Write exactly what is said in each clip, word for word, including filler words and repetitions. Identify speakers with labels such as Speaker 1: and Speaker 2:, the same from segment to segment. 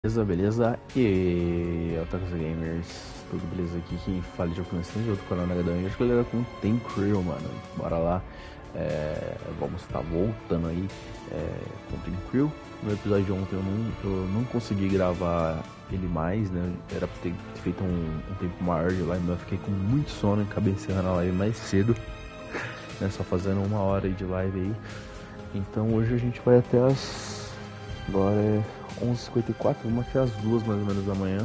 Speaker 1: Beleza, beleza? E Otakus Gamers, tudo beleza aqui? Quem fala de Alcance outro canal na Gadanha. Acho que galera com Tem Crew, mano. Bora lá. É, vamos estar voltando aí é, com Tem Crew. No episódio de ontem eu não, eu não consegui gravar ele mais, né? Era pra ter feito um, um tempo maior de live, mas eu fiquei com muito sono e acabei encerrando a live mais cedo, né? Só fazendo uma hora aí de live aí. Então hoje a gente vai até as. Agora é onze e cinquenta e quatro, vamos até as duas mais ou menos da manhã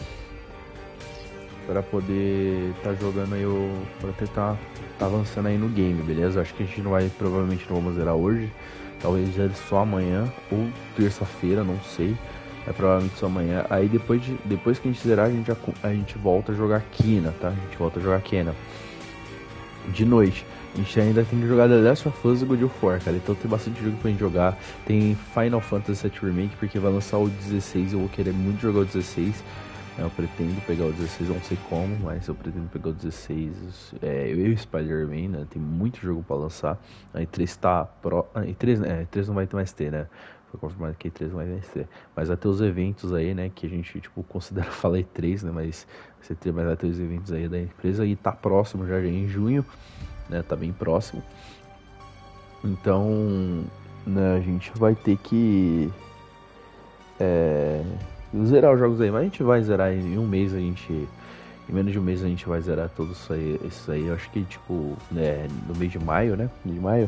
Speaker 1: para poder estar tá jogando aí o. Para tentar tá avançando aí no game, beleza? Acho que a gente não vai, provavelmente não vamos zerar hoje, talvez já só amanhã ou terça-feira, não sei. É provavelmente só amanhã. Aí depois, de, depois que a gente zerar, a gente, já, a gente volta a jogar Kena, tá? A gente volta a jogar Kena de noite. A gente ainda tem que jogar The Last of Us e God of War, cara. Então tem bastante jogo pra gente jogar. Tem Final Fantasy sete Remake, porque vai lançar o dezesseis. Eu vou querer muito jogar o dezesseis. Eu pretendo pegar o dezesseis, não sei como, mas eu pretendo pegar o dezesseis. É, eu e o Spider-Man, né? Tem muito jogo pra lançar. A E três tá pro. A E três, né? A E três não vai mais ter, né? Foi confirmado que a E três não vai mais ter. Mas vai ter os eventos aí, né? Que a gente, tipo, considera falar E três, né? Mas vai ter, mas vai ter os eventos aí da empresa. E tá próximo já, já em junho. Né, tá bem próximo. Então, né, a gente vai ter que é, zerar os jogos aí, mas a gente vai zerar em um mês, a gente em menos de um mês a gente vai zerar todos isso aí, isso aí. Eu acho que tipo, né, no mês de maio, né? De maio.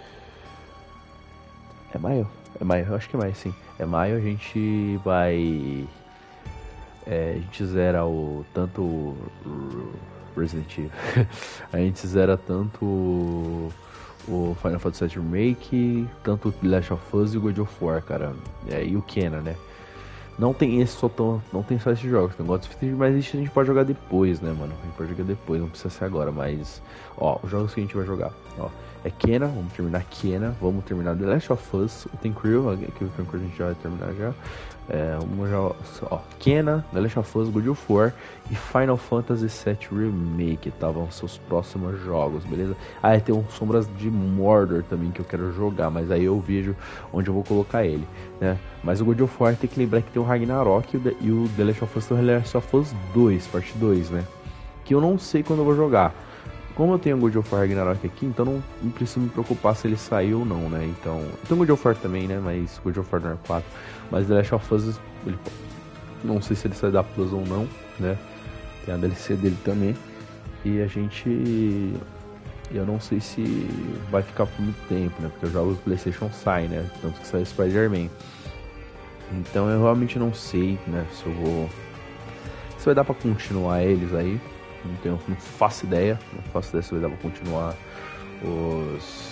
Speaker 1: É maio? É maio, eu acho que é maio, sim. É maio, a gente vai é, a gente zera o tanto o Resident Evil. A gente zera tanto o Final Fantasy sete Remake, tanto o The Last of Us e o God of War, cara. É, e o Kena, né? Não tem esse só tão, não tem só esses jogos, tem God of War, mas a gente pode jogar depois, né, mano? A gente pode jogar depois, não precisa ser agora, mas ó, os jogos que a gente vai jogar, ó, é Kena, vamos terminar Kena, vamos terminar The Last of Us, o Tem Crew, que o Tem Crew a gente já vai terminar já. É, vamos já, ó, Kena, The Last of Us, God of War e Final Fantasy sete Remake, tá? Vão ser os próximos jogos, beleza? Ah, e tem um Sombras de Mordor também que eu quero jogar, mas aí eu vejo onde eu vou colocar ele, né? Mas o God of War tem que lembrar que tem o Ragnarok e o, The, e o The Last of Us tem o The Last of Us dois, parte dois, né? Que eu não sei quando eu vou jogar. Como eu tenho o God of War Ragnarok aqui, então não, não preciso me preocupar se ele saiu ou não, né? Então, tem o God of War também, né? Mas God of War não é quatro. Mas The Last of Us, ele, não sei se ele sai da Plus ou não, né? Tem a D L C dele também. E a gente... Eu não sei se vai ficar por muito tempo, né? Porque os jogos do PlayStation saem, né? Tanto que sai o Spider-Man. Então eu realmente não sei, né? Se eu vou... Se vai dar pra continuar eles aí. Não, tenho, não faço ideia. Não faço ideia se vai dar pra continuar os...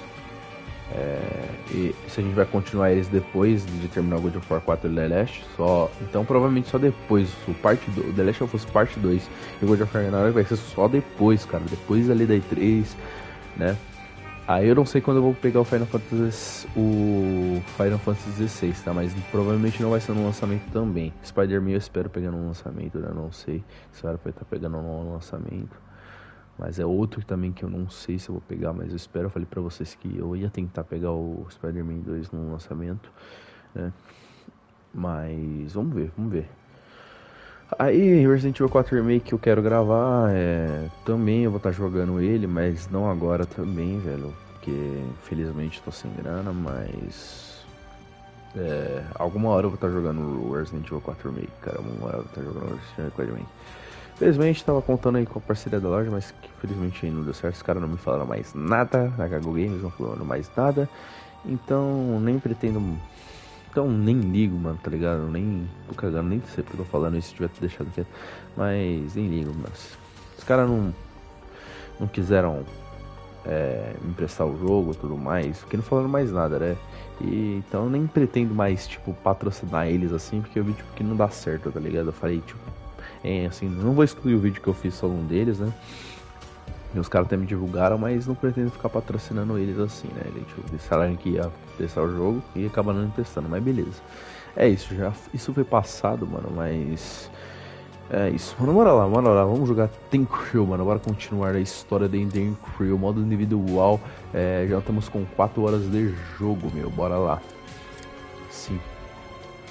Speaker 1: É, e se a gente vai continuar eles depois de terminar o God of War quatro e The Last, só, então provavelmente só depois, o parte do, The Last of Us parte dois e o God of War Ragnarok vai ser só depois, cara, depois ali da E três, né? Aí eu não sei quando eu vou pegar o Final Fantasy o Final Fantasy dezesseis, tá? Mas provavelmente não vai ser no lançamento também. Spider-Man eu espero pegar no lançamento, né? Não sei se vai estar pegando no lançamento. Mas é outro também que eu não sei se eu vou pegar, mas eu espero. Eu falei pra vocês que eu ia tentar pegar o Spider-Man dois no lançamento, né? Mas vamos ver, vamos ver. Aí Resident Evil quatro Remake eu quero gravar, é... também eu vou estar jogando ele, mas não agora também, velho. Porque infelizmente tô sem grana, mas... É... Alguma hora eu vou estar jogando o Resident Evil quatro Remake, cara. Alguma hora eu vou estar jogando o Resident Evil quatro Remake. Infelizmente tava contando aí com a parceria da loja, mas que infelizmente aí não deu certo. Os caras não me falaram mais nada, a Gago Games não falaram mais nada. Então nem pretendo. Então nem ligo, mano, tá ligado? Nem tô cagando, nem sei porque eu tô falando isso, se tiver deixado quieto. Mas nem ligo, mas. Os caras não. Não quiseram é, me emprestar o jogo e tudo mais, porque não falaram mais nada, né? E, então eu nem pretendo mais, tipo, patrocinar eles assim, porque eu vi tipo, que não dá certo, tá ligado? Eu falei, tipo. É, assim, não vou excluir o vídeo que eu fiz só um deles, né? E os caras até me divulgaram, mas não pretendo ficar patrocinando eles assim, né? Eles tipo, disseram que ia testar o jogo e acabaram não testando, mas beleza. É isso, já isso foi passado, mano, mas... É isso, mano, bora lá, bora lá, vamos jogar Tem Crew, mano, bora continuar a história de Tem Crew, modo individual, é, já estamos com quatro horas de jogo, meu, bora lá. Sim.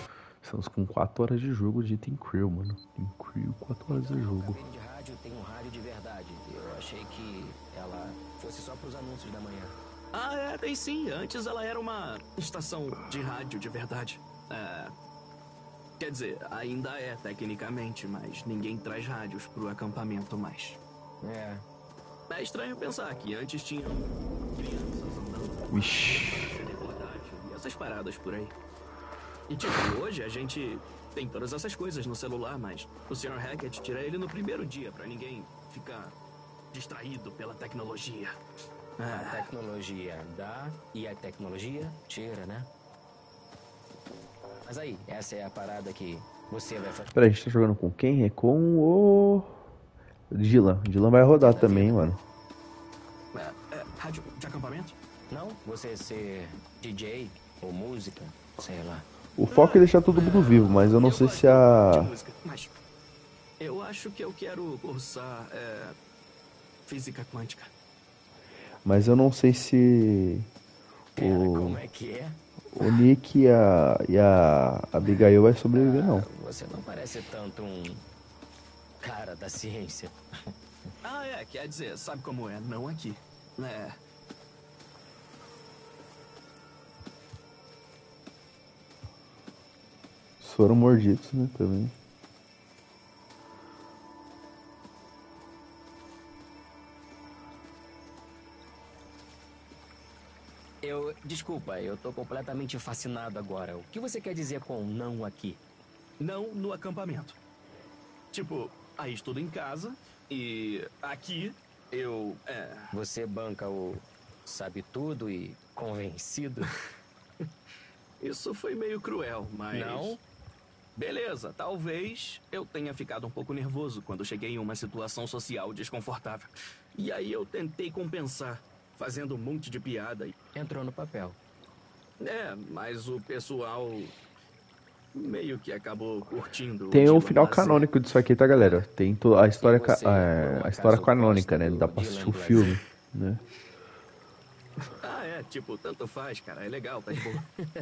Speaker 1: Estamos com quatro horas de jogo de Team Crew, mano. Team Crew, quatro horas de jogo.
Speaker 2: A de rádio tem um rádio de verdade. Eu achei que ela fosse só pros anúncios da manhã.
Speaker 3: Ah, é, tem sim. Antes ela era uma estação de rádio de verdade. É... Quer dizer, ainda é tecnicamente, mas ninguém traz rádios pro acampamento mais.
Speaker 2: É.
Speaker 3: É estranho pensar que antes tinham crianças andando.
Speaker 1: Vixe.
Speaker 3: E essas paradas por aí. E tipo, hoje a gente tem todas essas coisas no celular, mas o senhor Hackett tira ele no primeiro dia pra ninguém ficar distraído pela tecnologia.
Speaker 2: A tecnologia dá e a tecnologia tira, né? Mas aí, essa é a parada que você vai fazer.
Speaker 1: Peraí, a gente tá jogando com quem? É com o... Dylan. Dylan vai rodar também, mano.
Speaker 3: É, é, rádio de acampamento?
Speaker 2: Não? Você ser D J ou música, sei lá.
Speaker 1: O foco é deixar todo mundo vivo, mas eu não
Speaker 3: Eu
Speaker 1: sei
Speaker 3: gosto
Speaker 1: se a...
Speaker 3: de música, mas eu acho que eu quero cursar é, física quântica.
Speaker 1: Mas eu não sei se...
Speaker 2: Pera,
Speaker 1: O,
Speaker 2: como é que é?
Speaker 1: o Nick e a, e a Abigail vai sobreviver, não.
Speaker 2: Você não parece tanto um cara da ciência.
Speaker 3: Ah, é, quer dizer, sabe como é? Não aqui. É.
Speaker 1: Foram mordidos, né, também.
Speaker 2: Eu, desculpa, eu tô completamente fascinado agora. O que você quer dizer com não aqui?
Speaker 3: Não no acampamento. Tipo, aí estudo em casa e aqui eu. É.
Speaker 2: Você banca o sabe tudo e convencido?
Speaker 3: Isso foi meio cruel, mas.
Speaker 2: Não?
Speaker 3: Beleza, talvez eu tenha ficado um pouco nervoso quando cheguei em uma situação social desconfortável. E aí eu tentei compensar, fazendo um monte de piada. E...
Speaker 2: Entrou no papel.
Speaker 3: É, mas o pessoal meio que acabou curtindo.
Speaker 1: Tem o
Speaker 3: Dylan
Speaker 1: final
Speaker 3: Lazer.
Speaker 1: canônico disso aqui, tá, galera? Tem to- a história, ca-
Speaker 2: você, por um
Speaker 1: é, a
Speaker 2: acaso,
Speaker 1: história canônica,
Speaker 2: gosta
Speaker 1: né?
Speaker 2: do
Speaker 1: Dá pra assistir o
Speaker 2: Dylan
Speaker 1: filme,
Speaker 2: Lazer?
Speaker 1: né?
Speaker 3: Ah, é, tipo, tanto faz, cara. É legal, tá de boa.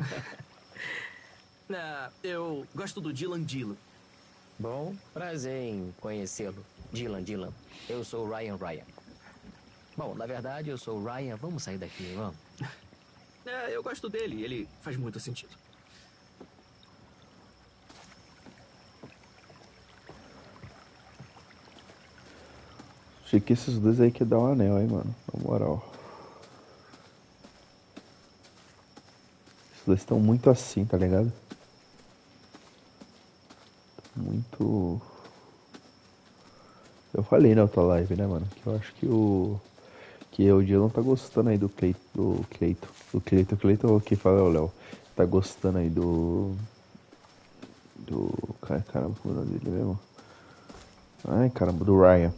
Speaker 3: Ah, eu gosto do Dylan Dylan.
Speaker 2: Bom, prazer em conhecê-lo. Dylan, Dylan. Eu sou o Ryan Ryan. Bom, na verdade, eu sou o Ryan. Vamos sair daqui, vamos?
Speaker 3: É, eu gosto dele, ele faz muito sentido.
Speaker 1: Achei que esses dois aí que dar um anel, hein, mano. Na moral. Esses dois estão muito assim, tá ligado? Muito... Eu falei na outra live, né, mano? Que eu acho que o... Que o Dylan tá gostando aí do Cleito. Do Cleito. Do Cleito. Cleito é o que fala, é o Léo. Tá gostando aí do... Do... Cara, caramba, como é o nome dele mesmo? Ai, caramba, do Ryan.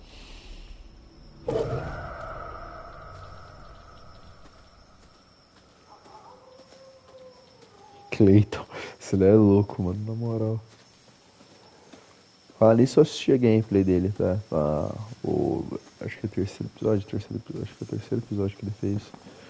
Speaker 1: Cleiton. Esse daí é louco, mano, na moral. Fala nisso, eu assisti a gameplay dele, tá? Ah, o... Acho que é o terceiro episódio, terceiro episódio, acho que é o terceiro episódio que ele fez.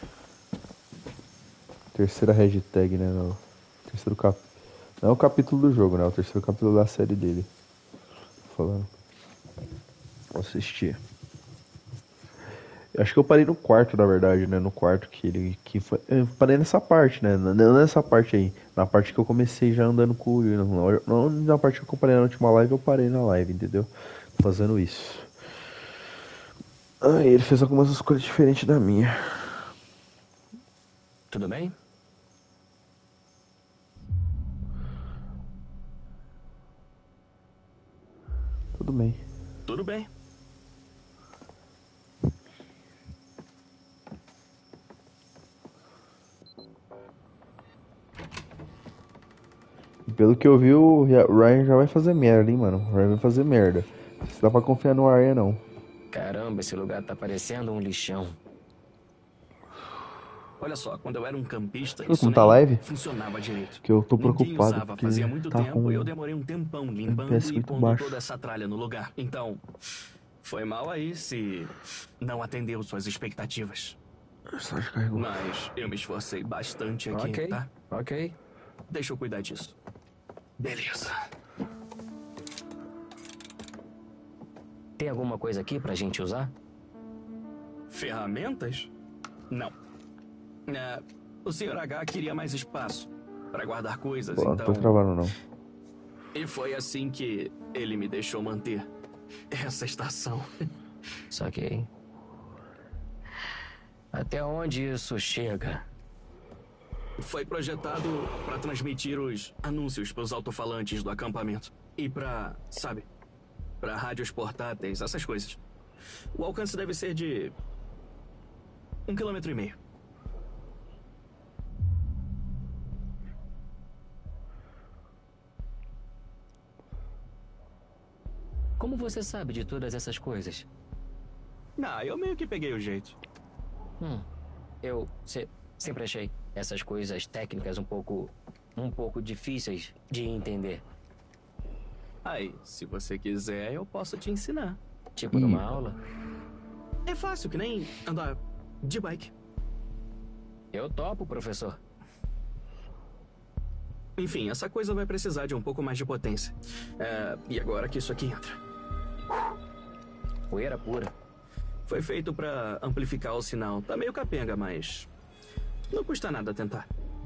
Speaker 1: Terceira hashtag, né? No terceiro cap... Não é o capítulo do jogo, né? É o terceiro capítulo da série dele. Tô falando. Vou assistir. Eu acho que eu parei no quarto, na verdade, né? No quarto que ele. Que foi... Eu parei nessa parte, né? Não nessa parte aí. Na parte que eu comecei já andando com o Will. Não, não na parte que eu parei na última live, eu parei na live, entendeu? Fazendo isso. Ah, ele fez algumas coisas diferentes da minha.
Speaker 2: Tudo bem?
Speaker 1: Tudo bem.
Speaker 3: Tudo bem.
Speaker 1: Pelo que eu vi, o Ryan já vai fazer merda, hein, mano. O Ryan vai fazer merda. Não dá pra confiar no Ryan, não.
Speaker 2: Caramba, esse lugar tá parecendo um lixão.
Speaker 3: Olha só, quando eu era um campista,
Speaker 1: Viu
Speaker 3: isso
Speaker 1: como tá
Speaker 3: nem
Speaker 1: live?
Speaker 3: funcionava direito.
Speaker 1: Que eu tô
Speaker 3: Ninguém
Speaker 1: preocupado
Speaker 3: usava,
Speaker 1: porque
Speaker 3: fazia muito
Speaker 1: tá
Speaker 3: tempo
Speaker 1: com
Speaker 3: e eu demorei um tempão limpando
Speaker 1: N P S
Speaker 3: e
Speaker 1: muito
Speaker 3: pondo
Speaker 1: baixo.
Speaker 3: toda essa tralha no lugar. Então, foi mal aí se não atendeu suas expectativas.
Speaker 1: Só descarregou.
Speaker 3: Mas eu me esforcei bastante aqui,
Speaker 2: Ok,
Speaker 3: tá?
Speaker 2: ok.
Speaker 3: Deixa eu cuidar disso. Beleza.
Speaker 2: Tem alguma coisa aqui pra gente usar?
Speaker 3: Ferramentas? Não. É, o senhor H queria mais espaço para guardar coisas,
Speaker 1: Pô,
Speaker 3: então...
Speaker 1: não tô travando não.
Speaker 3: E foi assim que ele me deixou manter essa estação.
Speaker 2: Saquei. Até onde isso chega?
Speaker 3: Foi projetado para transmitir os anúncios para os alto-falantes do acampamento. E para, sabe, para rádios portáteis, essas coisas. O alcance deve ser de um quilômetro e meio.
Speaker 2: Como você sabe de todas essas coisas?
Speaker 3: Ah, eu meio que peguei o jeito.
Speaker 2: Hum, eu se, sempre achei essas coisas técnicas um pouco, um pouco difíceis de entender.
Speaker 3: Aí, se você quiser, eu posso te ensinar.
Speaker 2: Tipo numa aula?
Speaker 3: É fácil, que nem andar de bike.
Speaker 2: Eu topo, professor.
Speaker 3: Enfim, essa coisa vai precisar de um pouco mais de potência. É, e agora que isso aqui entra.
Speaker 2: Poeira pura.
Speaker 3: Foi feito pra amplificar o sinal. Tá meio capenga, mas não custa nada tentar.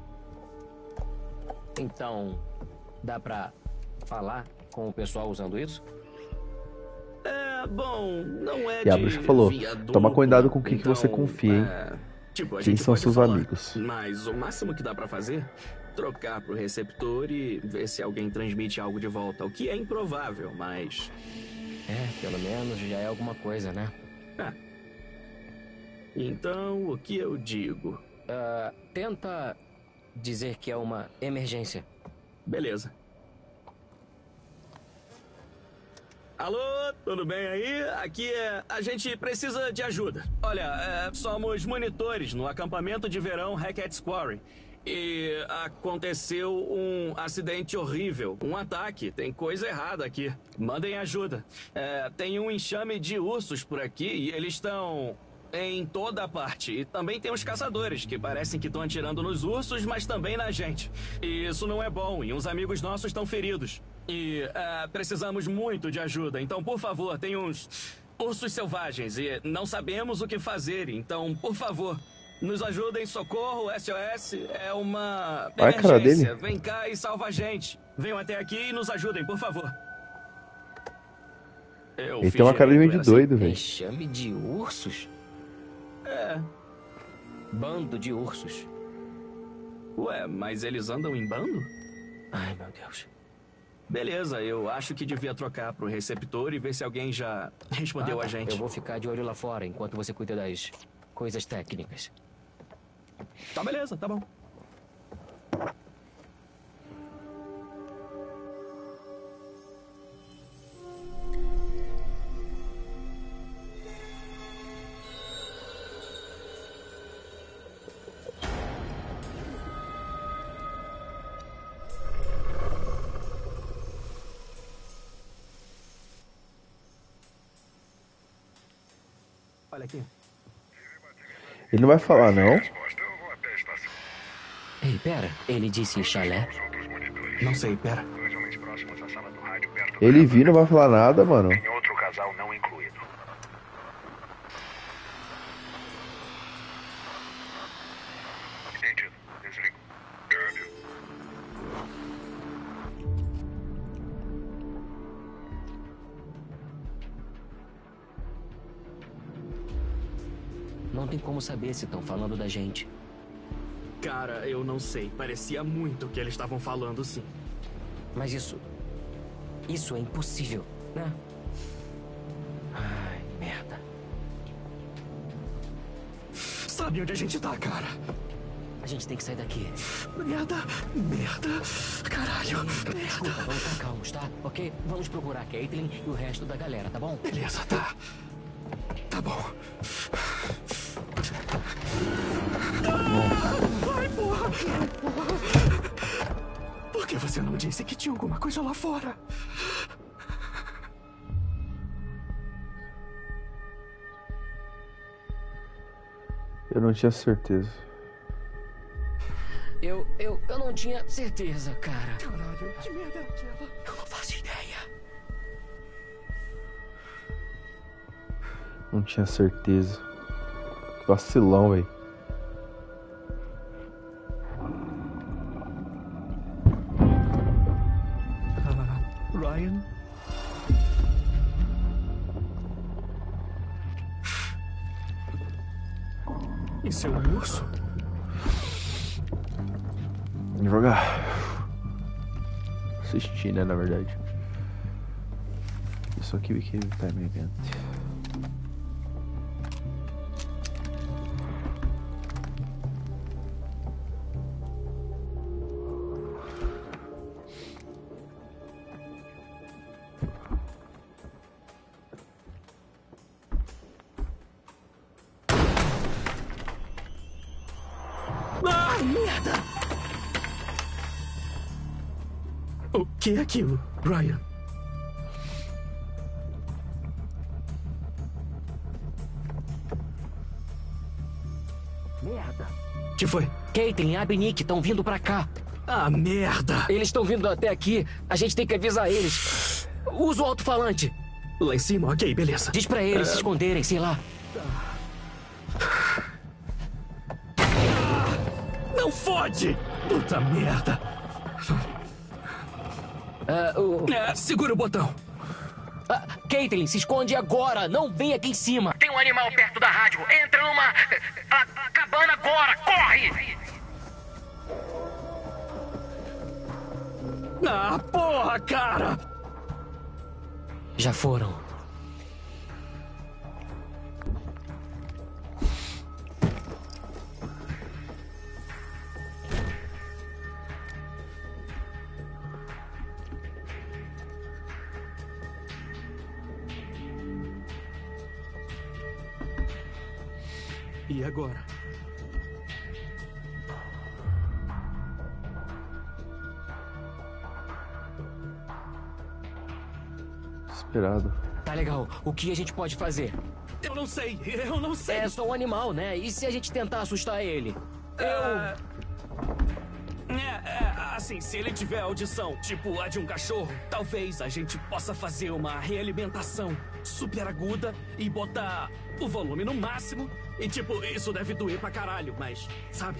Speaker 2: Então, dá pra falar com o pessoal usando isso?
Speaker 3: É, bom, não é
Speaker 1: E a
Speaker 3: de
Speaker 1: bruxa falou,
Speaker 3: via
Speaker 1: toma
Speaker 3: dupla,
Speaker 1: cuidado com quem que
Speaker 3: então,
Speaker 1: você confia, hein?
Speaker 3: é, tipo, a
Speaker 1: Quem
Speaker 3: gente
Speaker 1: são
Speaker 3: pode
Speaker 1: seus
Speaker 3: falar,
Speaker 1: amigos?
Speaker 3: Mas o máximo que dá pra fazer, trocar pro receptor e ver se alguém transmite algo de volta. O que é improvável, mas...
Speaker 2: É, pelo menos já é alguma coisa, né?
Speaker 3: É. Então, o que eu digo?
Speaker 2: Uh, tenta dizer que é uma emergência.
Speaker 3: Beleza. Alô, tudo bem aí? Aqui é... A gente precisa de ajuda. Olha, é, somos monitores no acampamento de verão Hackett's Quarry. E aconteceu um acidente horrível. Um ataque. Tem coisa errada aqui. Mandem ajuda. É, tem um enxame de ursos por aqui e eles estão... em toda a parte. E também tem os caçadores, que parecem que estão atirando nos ursos, mas também na gente. E isso não é bom, e uns amigos nossos estão feridos. E uh, precisamos muito de ajuda, então, por favor, tem uns ursos selvagens e não sabemos o que fazer, então, por favor, nos ajudem, socorro, S O S, é uma
Speaker 1: Olha a cara
Speaker 3: emergência.
Speaker 1: dele.
Speaker 3: Vem cá e salva a gente. Venham até aqui e nos ajudem, por favor. Eu
Speaker 1: Ele
Speaker 3: fiz
Speaker 1: tem uma cara de meio
Speaker 3: direito,
Speaker 1: de
Speaker 3: é assim?
Speaker 1: doido, velho.
Speaker 2: Enxame de ursos?
Speaker 3: É.
Speaker 2: Bando de ursos.
Speaker 3: Ué, mas eles andam em bando?
Speaker 2: Ai, meu Deus.
Speaker 3: Beleza, eu acho que devia trocar pro receptor e ver se alguém já respondeu
Speaker 2: Ah,
Speaker 3: a gente.
Speaker 2: Eu vou ficar de olho lá fora enquanto você cuida das coisas técnicas.
Speaker 3: Tá beleza, tá bom. Olha aqui.
Speaker 1: Ele não vai falar, não?
Speaker 2: Ei, pera. Ele disse chalé?
Speaker 3: Não sei, pera.
Speaker 1: Ele vir não vai falar nada, mano.
Speaker 4: Tem outro casal não incluído. Entendido. Desligo. Câmbio.
Speaker 2: Não tem como saber se estão falando da gente.
Speaker 3: Cara, eu não sei. Parecia muito que eles estavam falando, sim.
Speaker 2: Mas isso... Isso é impossível, né? Ai, merda.
Speaker 3: Sabe onde a gente tá, cara?
Speaker 2: A gente tem que sair daqui.
Speaker 3: Merda, merda, caralho,
Speaker 2: Desculpa,
Speaker 3: merda.
Speaker 2: vamos estar calmos, tá? Ok? Vamos procurar a Caitlyn e o resto da galera, tá bom?
Speaker 3: Beleza, tá. Tá bom. Ai, porra! Por que você não disse que tinha alguma coisa lá fora?
Speaker 1: Eu não tinha certeza.
Speaker 2: Eu, eu, eu não tinha certeza, cara.
Speaker 3: Caralho, que merda é aquela?
Speaker 2: Eu não faço ideia.
Speaker 1: Não tinha certeza. Que vacilão, velho.
Speaker 3: Ah, Ryan? Isso é um urso?
Speaker 1: Vamos jogar. Assistir, né, na verdade. Isso aqui became um time event.
Speaker 3: Ah, merda! O que é aquilo, Ryan?
Speaker 2: Merda.
Speaker 3: Que foi?
Speaker 2: Caitlin, Abby e Nick estão vindo pra cá.
Speaker 3: Ah, merda!
Speaker 2: Eles estão vindo até aqui. A gente tem que avisar eles. Usa o alto-falante.
Speaker 3: Lá em cima, ok, beleza.
Speaker 2: Diz pra eles se esconderem, sei lá.
Speaker 3: Não fode! Puta merda!
Speaker 2: Ah, o...
Speaker 3: É, segura o botão.
Speaker 2: Ah, Caitlin, se esconde agora. Não vem aqui em cima.
Speaker 5: Tem um animal perto da rádio. Entra numa a, a cabana agora. Corre!
Speaker 3: Ah, porra, cara!
Speaker 2: Já foram.
Speaker 3: E agora?
Speaker 1: Desesperado.
Speaker 2: Tá legal. O que a gente pode fazer?
Speaker 3: Eu não sei, eu não sei.
Speaker 2: É só um animal, né? E se a gente tentar assustar ele? Eu...
Speaker 3: É, é, assim, se ele tiver audição, tipo a de um cachorro, talvez a gente possa fazer uma realimentação super aguda e botar o volume no máximo. E, tipo, isso deve doer pra caralho, mas, sabe?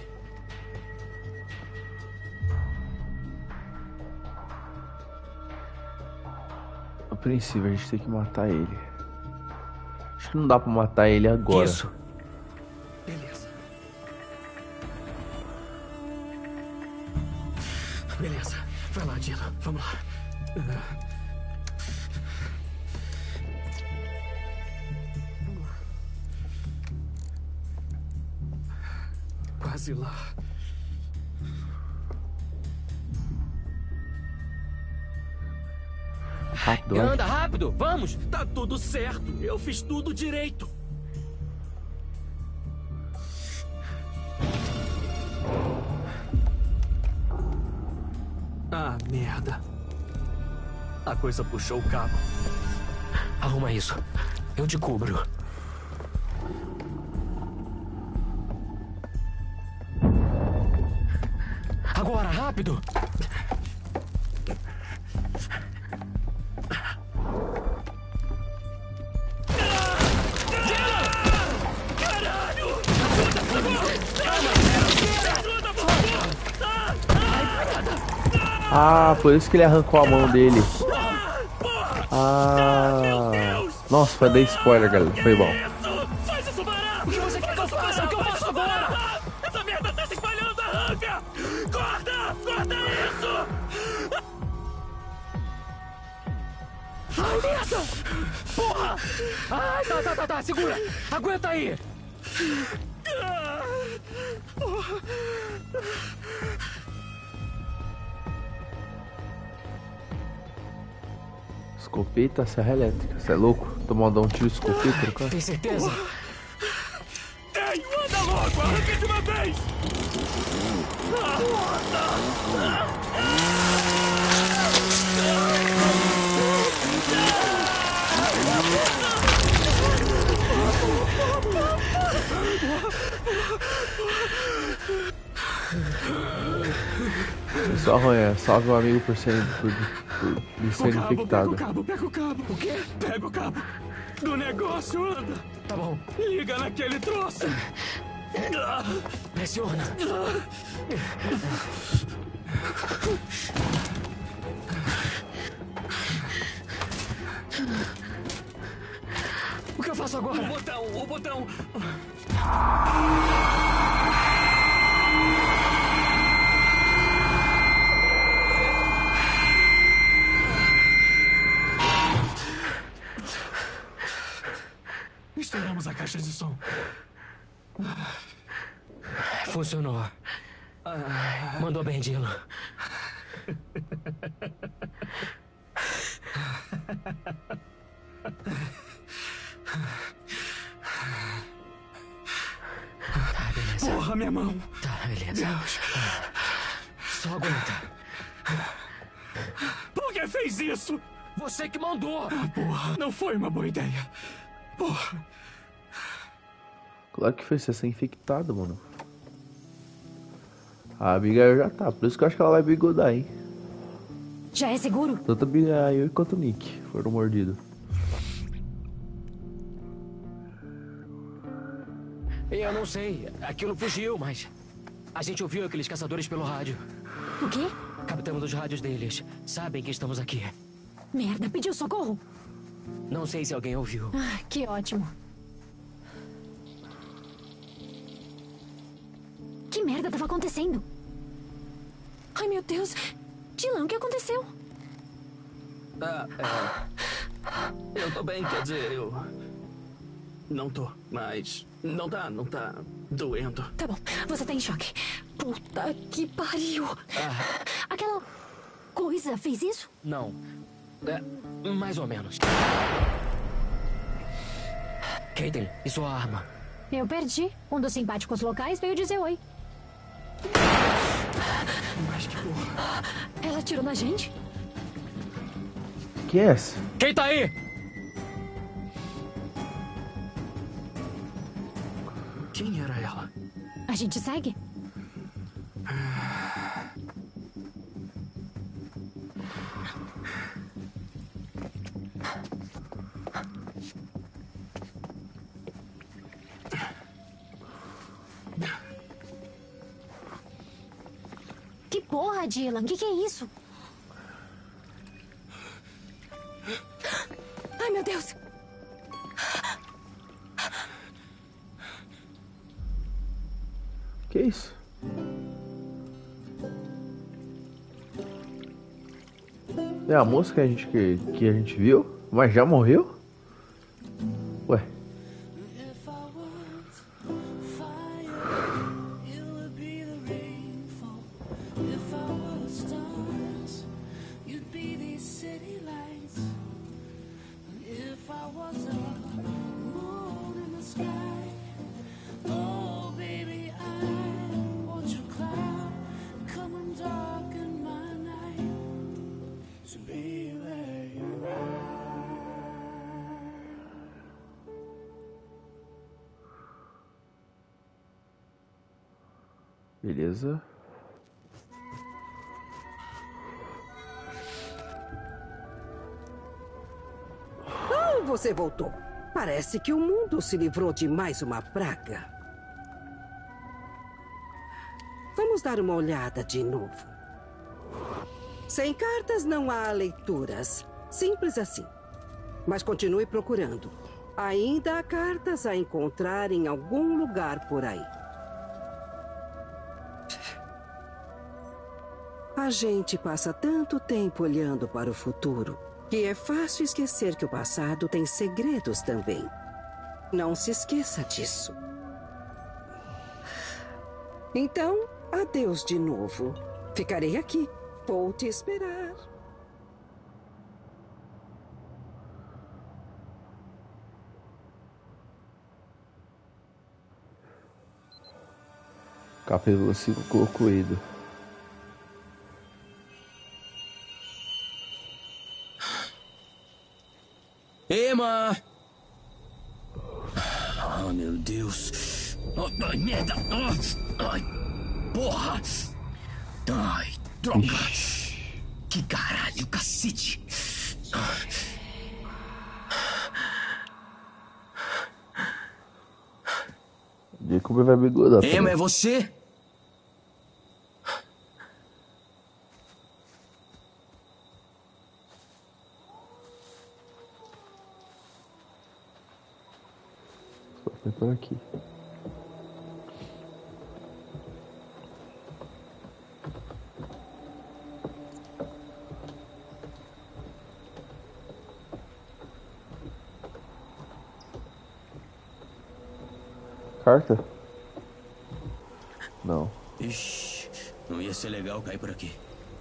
Speaker 1: A princípio, a gente tem que matar ele. Acho que não dá pra matar ele agora.
Speaker 2: Isso.
Speaker 3: Beleza. Beleza. Vai lá, Dino. Vamos lá. Uh... Quase lá.
Speaker 1: Rápido, vai.
Speaker 2: Anda rápido, vamos!
Speaker 3: Tá tudo certo. Eu fiz tudo direito. Ah, merda. A coisa puxou o cabo.
Speaker 2: Arruma isso. Eu te cubro. Agora, rápido!
Speaker 1: Ah, por isso que ele arrancou a mão dele. Ah. Nossa, foi dar spoiler, galera. Foi bom.
Speaker 3: Faz isso barato!
Speaker 2: O que você quer que eu faça? O que eu faço agora?
Speaker 3: Essa merda tá se espalhando, arranca! Corta! Corta isso!
Speaker 2: Ai, merda! Porra! Ai, tá, tá, tá, tá, segura! Aguenta aí!
Speaker 1: Escopeta, serra elétrica. Você é louco? Tô mandando um tiro de escopeta, cara.
Speaker 2: Tem certeza?
Speaker 3: Tenho, anda logo! Arranca de uma vez!
Speaker 1: Só arranha, salve o amigo por ser, por, por, por ser
Speaker 3: O cabo,
Speaker 1: infectado.
Speaker 3: pega o cabo, pega o cabo.
Speaker 2: O quê?
Speaker 3: Pega o cabo do negócio, anda.
Speaker 2: Tá bom.
Speaker 3: Liga naquele troço.
Speaker 2: Pressiona. O que eu faço agora?
Speaker 3: O botão, o botão. Estouramos a caixa de som.
Speaker 2: Funcionou. Mandou bem, Dylan. Tá, beleza.
Speaker 3: Porra, minha mão.
Speaker 2: Tá, beleza.
Speaker 3: Deus.
Speaker 2: Só aguenta.
Speaker 3: Por que fez isso?
Speaker 2: Você que mandou.
Speaker 3: Ah, porra, não foi uma boa ideia. Porra.
Speaker 1: Claro que foi você ser infectado, mano. A Abigail já tá, por isso que eu acho que ela vai bigodar, hein.
Speaker 6: Já é seguro?
Speaker 1: Tanto a Abigail quanto o Nick foram mordidos.
Speaker 2: Eu não sei. Aquilo fugiu, mas... A gente ouviu aqueles caçadores pelo rádio.
Speaker 6: O quê?
Speaker 2: Captamos os rádios deles. Sabem que estamos aqui.
Speaker 6: Merda, pediu socorro?
Speaker 2: Não sei se alguém ouviu.
Speaker 6: Ah, que ótimo. Que merda tava acontecendo? Ai, meu Deus. Dylan, o que aconteceu?
Speaker 3: Ah, é... Eu tô bem, quer dizer, eu... Não tô, mas... Não tá, não tá doendo.
Speaker 6: Tá bom, você tá em choque. Puta que pariu.
Speaker 2: Ah.
Speaker 6: Aquela coisa fez isso?
Speaker 2: Não. É, mais ou menos. Caitlin, e sua arma?
Speaker 6: Eu perdi. Um dos simpáticos locais veio dizer oi.
Speaker 3: Mas que porra.
Speaker 6: Ela atirou na gente?
Speaker 1: Que é essa?
Speaker 2: Quem tá aí?
Speaker 3: Quem era ela?
Speaker 6: A gente segue? Que porra, Dylan? Que que é isso? Ai, meu Deus!
Speaker 1: Que isso? É a moça que a gente, que, que a gente viu? Mas já morreu? Ué. Beleza.
Speaker 7: Ah, você voltou. Parece que o mundo se livrou de mais uma praga. Vamos dar uma olhada de novo. Sem cartas não há leituras. Simples assim. Mas continue procurando. Ainda há cartas a encontrar em algum lugar por aí. A gente passa tanto tempo olhando para o futuro que é fácil esquecer que o passado tem segredos também. Não se esqueça disso. Então, adeus de novo. Ficarei aqui. Vou te esperar.
Speaker 1: Capítulo cinco concluído.
Speaker 2: Emma! Ah, meu Deus. Oh, ai, merda. Oh, ai, porra. Ai,
Speaker 8: Droga! Que caralho, cacete!
Speaker 1: Jacob vai bigodar.
Speaker 8: Emma, é você?
Speaker 1: Vai por aqui. Carta? Não.
Speaker 8: Ixi, não ia ser legal cair por aqui.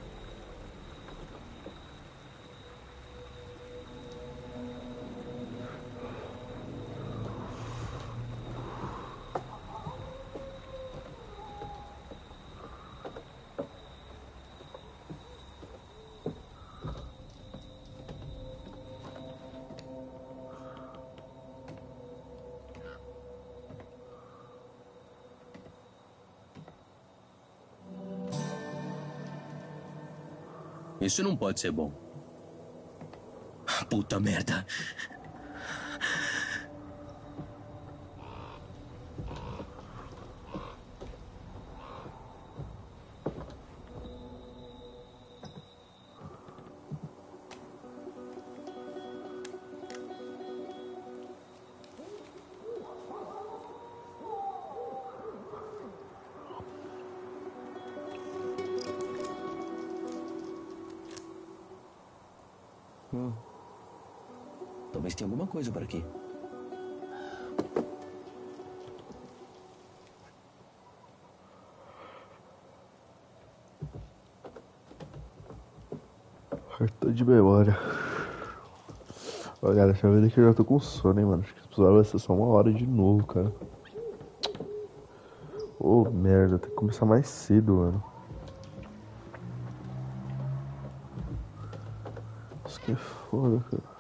Speaker 8: Isso não pode ser bom. Puta merda.
Speaker 1: Hum.
Speaker 8: Talvez tenha alguma coisa por aqui.
Speaker 1: Cartão de memória. Ó, galera, deixa eu ver que eu já tô com sono, hein, mano. Acho que esse episódio vai ser só uma hora de novo, cara. Ô, oh, merda, tem que começar mais cedo, mano. Isso que é foda, cara.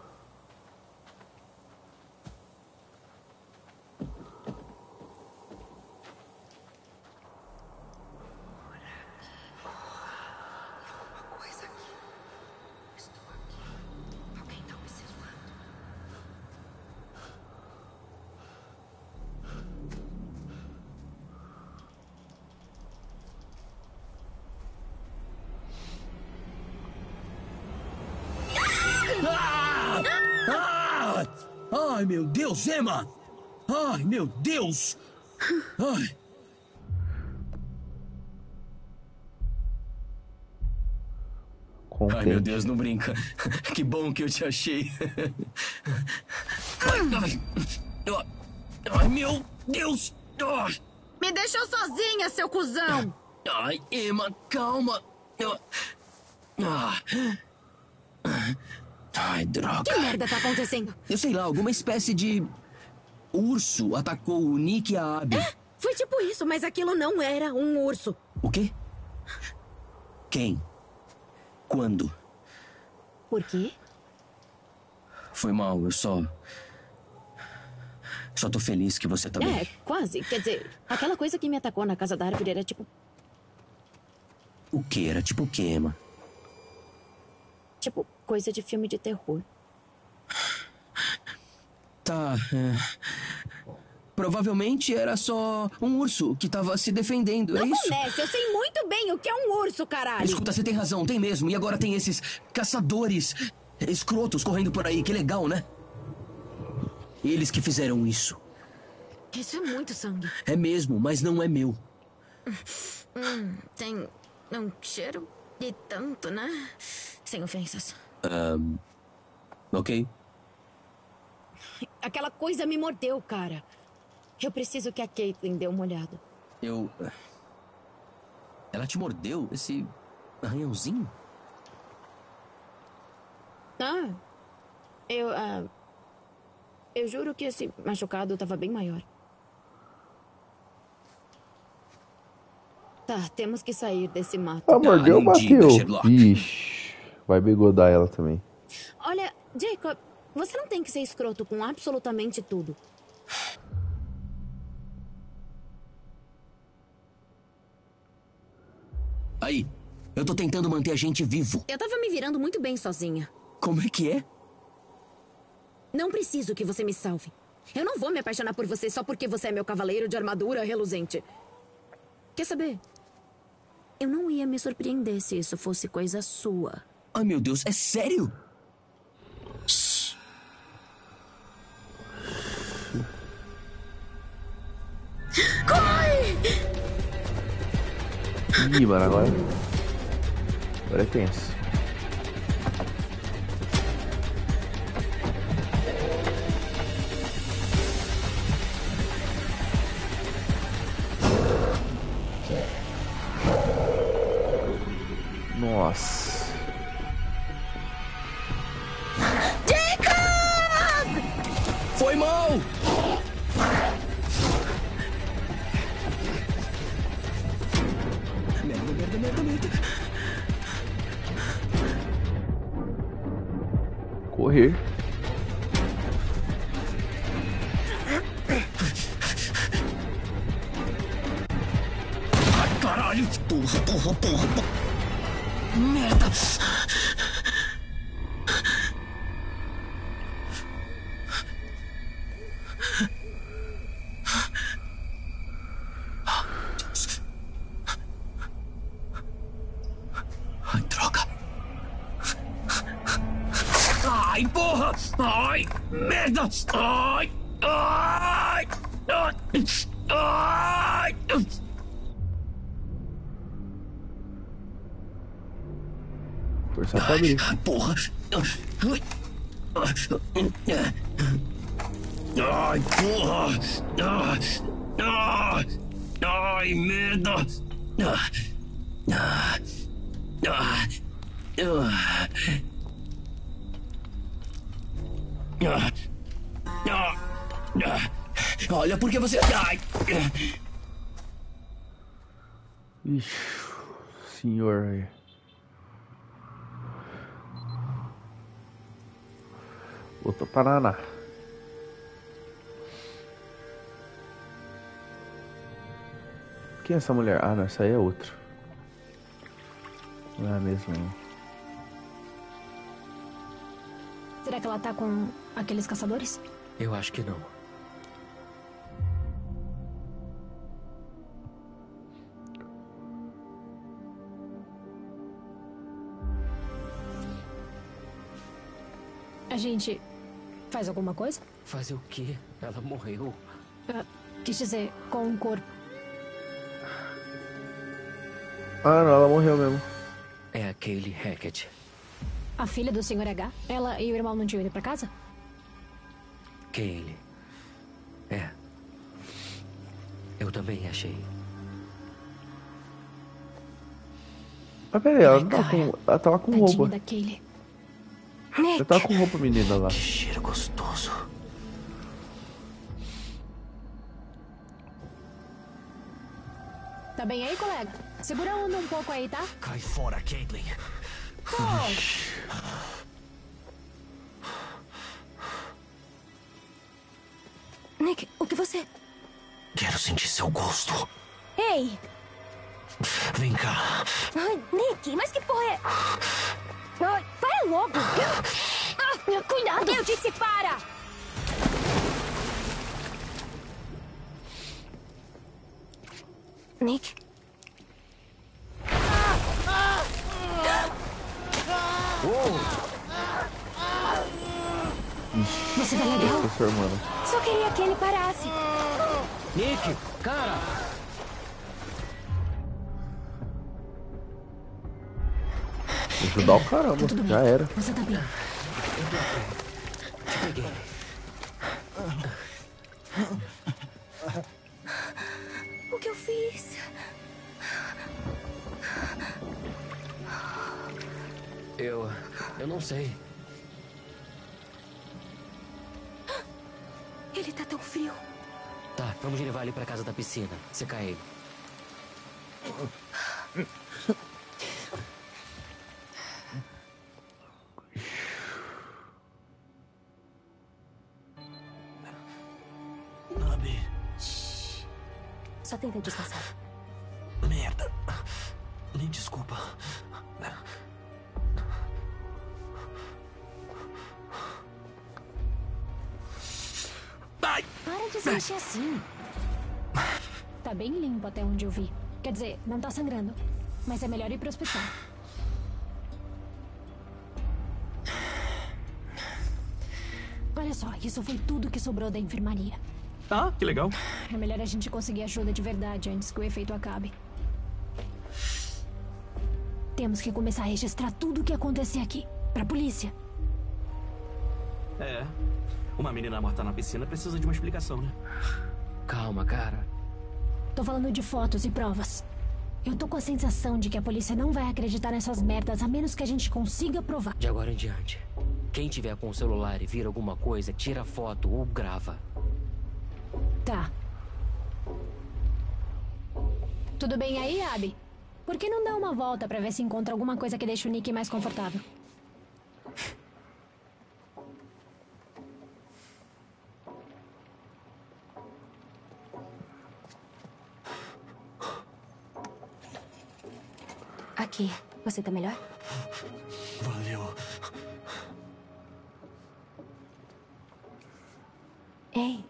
Speaker 8: Ai, meu Deus, Emma! Ai, meu Deus! Ai.
Speaker 1: Contente.
Speaker 8: Ai, meu Deus, não brinca. Que bom que eu te achei. Ai, ai, ai meu Deus! Ai.
Speaker 6: Me deixou sozinha, seu cuzão!
Speaker 8: Ai, Emma, calma. Ah. Ai, droga.
Speaker 6: Que merda tá acontecendo?
Speaker 8: Eu sei lá, alguma espécie de urso atacou o Nick e a Abby.
Speaker 6: É, foi tipo isso, mas aquilo não era um urso.
Speaker 8: O quê? Quem? Quando?
Speaker 6: Por quê?
Speaker 8: Foi mal, eu só... Só tô feliz que você tá bem.
Speaker 6: É, quase. Quer dizer, aquela coisa que me atacou na casa da árvore era tipo...
Speaker 8: O quê? Era tipo o quê, Emma?
Speaker 6: Tipo, coisa de filme de terror.
Speaker 8: Tá, é... Provavelmente era só um urso que tava se defendendo,
Speaker 6: Não
Speaker 8: é isso?
Speaker 6: comece, eu sei muito bem o que é um urso, caralho.
Speaker 8: Escuta, você tem razão, tem mesmo. E agora tem esses caçadores escrotos correndo por aí, que legal, né? Eles que fizeram isso.
Speaker 6: Isso é muito sangue.
Speaker 8: É mesmo, mas não é meu.
Speaker 6: Hum, tem um cheiro de tanto, né? Sem ofensas.
Speaker 8: Um, ok.
Speaker 6: Aquela coisa me mordeu, cara. Eu preciso que a Caitlin dê uma olhada.
Speaker 8: Eu... Ela te mordeu? Esse arranhãozinho?
Speaker 6: Ah, eu... Uh, eu juro que esse machucado tava bem maior. Tá, temos que sair desse mato.
Speaker 1: Ah, mordeu,
Speaker 8: Ah, diga,
Speaker 1: bateu.
Speaker 8: Sherlock.
Speaker 1: Ixi, vai bigodar ela também.
Speaker 6: Olha, Jacob, você não tem que ser escroto com absolutamente tudo.
Speaker 8: Aí, Eu tô tentando manter a gente vivo.
Speaker 6: Eu tava me virando muito bem sozinha.
Speaker 8: Como é que é?
Speaker 6: Não preciso que você me salve. Eu não vou me apaixonar por você só porque você é meu cavaleiro de armadura reluzente. Quer saber? Eu não ia me surpreender se isso fosse coisa sua.
Speaker 8: Ai, meu Deus, é sério?
Speaker 6: Corre!
Speaker 1: Ih, mano, agora... Agora é tenso. Nossa.
Speaker 6: Jacob!
Speaker 8: Foi mal! Merda, merda, merda, merda.
Speaker 1: Correr.
Speaker 8: Ai, caralho! Porra, porra, porra, porra. Merda! Ai, droga! Ai, porra! Ai, merda! Ai! Ai! Ai! Ai!
Speaker 1: Forçar pra abrir.
Speaker 8: Ai, porra! Ai, porra! Ai, ai, merda! Olha, por que você... Ai!
Speaker 1: Ixi, senhor. Outro Paraná. Quem é essa mulher? Ah, não, essa aí é outra. Não é a mesma, não.
Speaker 6: Será que ela tá com aqueles caçadores?
Speaker 2: Eu acho que não.
Speaker 6: A gente faz alguma coisa?
Speaker 2: Fazer o quê? Ela morreu.
Speaker 6: Ah, quis dizer, com um corpo.
Speaker 1: Ah, não, ela morreu mesmo.
Speaker 2: É a Kaylee Hackett.
Speaker 6: A filha do senhor H? Ela e o irmão não tinham ido pra casa?
Speaker 2: Kaylee. É. Eu também achei.
Speaker 1: Mas peraí, ela,
Speaker 6: Ai,
Speaker 1: não tava
Speaker 6: cara.
Speaker 1: com, ela tava com
Speaker 6: Tadinha
Speaker 1: roupa.
Speaker 6: da Kaylee.
Speaker 1: Ela tava com roupa, menina, lá.
Speaker 2: Que cheiro gostoso.
Speaker 6: Tá bem aí, colega? Segura a onda um pouco aí, tá?
Speaker 3: Cai fora, Caitlin.
Speaker 6: Nick, o que você...
Speaker 3: Quero sentir seu gosto.
Speaker 6: Ei!
Speaker 3: Vem cá.
Speaker 6: Ai, Nick, mas que porra é... Ai, para logo! Ah, cuidado! Eu disse para! Nick? Você tá legal?
Speaker 1: Professor, mano.
Speaker 6: Só queria que ele parasse.
Speaker 2: Nick, cara!
Speaker 1: Ajudar o caramba,
Speaker 6: Tudo bem.
Speaker 1: já era.
Speaker 6: Você tá bem.
Speaker 2: Te peguei.
Speaker 6: O que eu fiz?
Speaker 2: Eu... eu não sei.
Speaker 6: Ele tá tão frio.
Speaker 2: Tá, vamos levar ele pra casa da piscina. Secar ele.
Speaker 3: Abby.
Speaker 6: Só tenta descansar.
Speaker 3: Merda.
Speaker 9: Me desculpa.
Speaker 10: Para de se mexer assim. Tá bem limpo até onde eu vi. Quer dizer, não tá sangrando. Mas é melhor ir pro hospital. Olha só, isso foi tudo que sobrou da enfermaria.
Speaker 3: Ah, que legal.
Speaker 10: É melhor a gente conseguir ajuda de verdade antes que o efeito acabe. Temos que começar a registrar tudo o que acontecer aqui. Pra polícia.
Speaker 3: É. Uma menina morta na piscina precisa de uma explicação, né?
Speaker 2: Calma, cara.
Speaker 10: Tô falando de fotos e provas. Eu tô com a sensação de que a polícia não vai acreditar nessas merdas a menos que a gente consiga provar.
Speaker 2: De agora em diante, quem tiver com o celular e vir alguma coisa, tira foto ou grava.
Speaker 10: Tá. Tudo bem aí, Abby? Por que não dá uma volta pra ver se encontra alguma coisa que deixa o Nick mais confortável?
Speaker 11: Aqui. Você tá melhor?
Speaker 9: Valeu.
Speaker 11: Ei.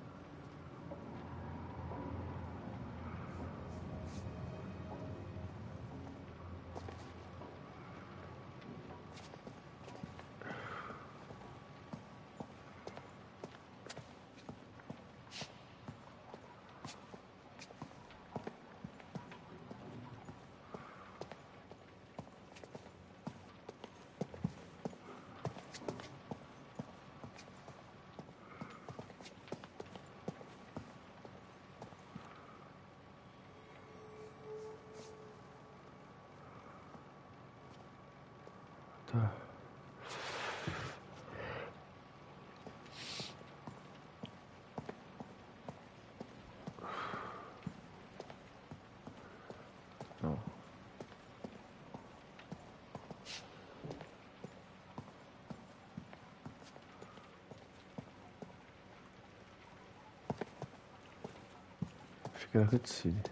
Speaker 1: Tá. Não. Fica na cutscene.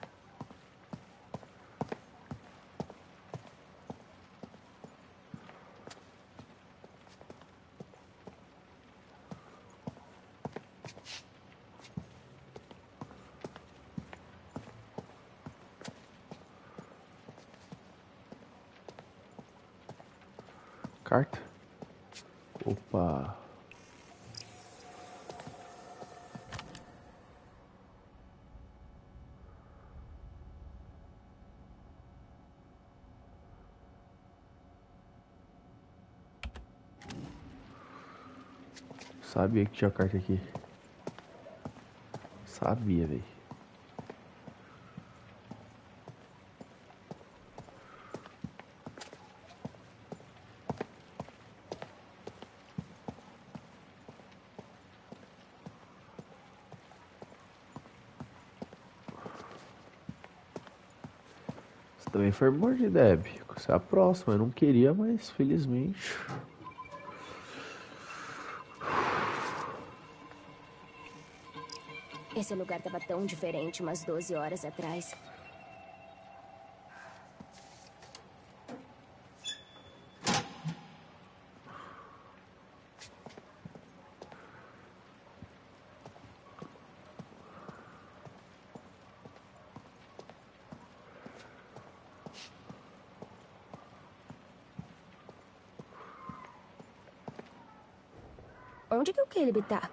Speaker 1: Carta. Opa. Sabia que tinha carta aqui. Sabia, velho. Também foi amor de Deb. Você é a próxima. Eu não queria, mas felizmente.
Speaker 11: Esse lugar tava tão diferente umas doze horas atrás. Onde que o Caleb tá?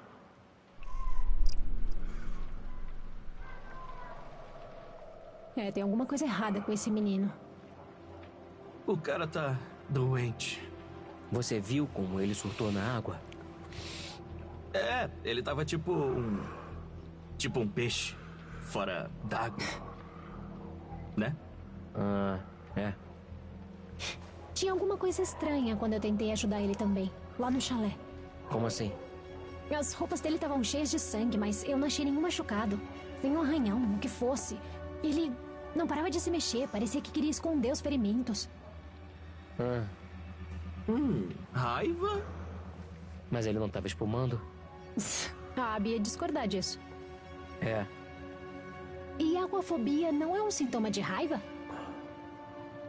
Speaker 10: É, tem alguma coisa errada com esse menino.
Speaker 3: O cara tá doente.
Speaker 2: Você viu como ele surtou na água?
Speaker 3: É, ele tava tipo um... Tipo um peixe. Fora d'água. Né?
Speaker 2: Ah, é.
Speaker 10: Tinha alguma coisa estranha quando eu tentei ajudar ele também. Lá no chalé.
Speaker 2: Como assim?
Speaker 10: As roupas dele estavam cheias de sangue, mas eu não achei nenhum machucado. Nem um arranhão, o que fosse. Ele não parava de se mexer, parecia que queria esconder os ferimentos.
Speaker 2: Ah.
Speaker 3: Hum, raiva?
Speaker 2: Mas ele não estava espumando?
Speaker 10: A Abby ia discordar disso.
Speaker 2: É.
Speaker 10: E aquafobia não é um sintoma de raiva?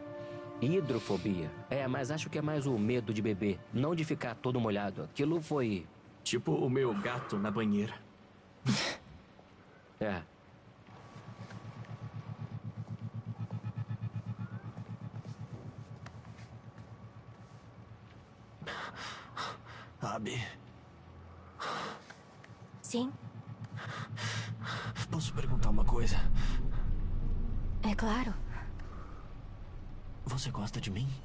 Speaker 2: Hidrofobia. É, mas acho que é mais o medo de beber, não de ficar todo molhado. Aquilo foi...
Speaker 3: Tipo o meu gato na banheira.
Speaker 2: É.
Speaker 9: Abby,
Speaker 11: Sim,
Speaker 9: posso perguntar uma coisa?
Speaker 11: é claro.
Speaker 9: Você gosta de mim?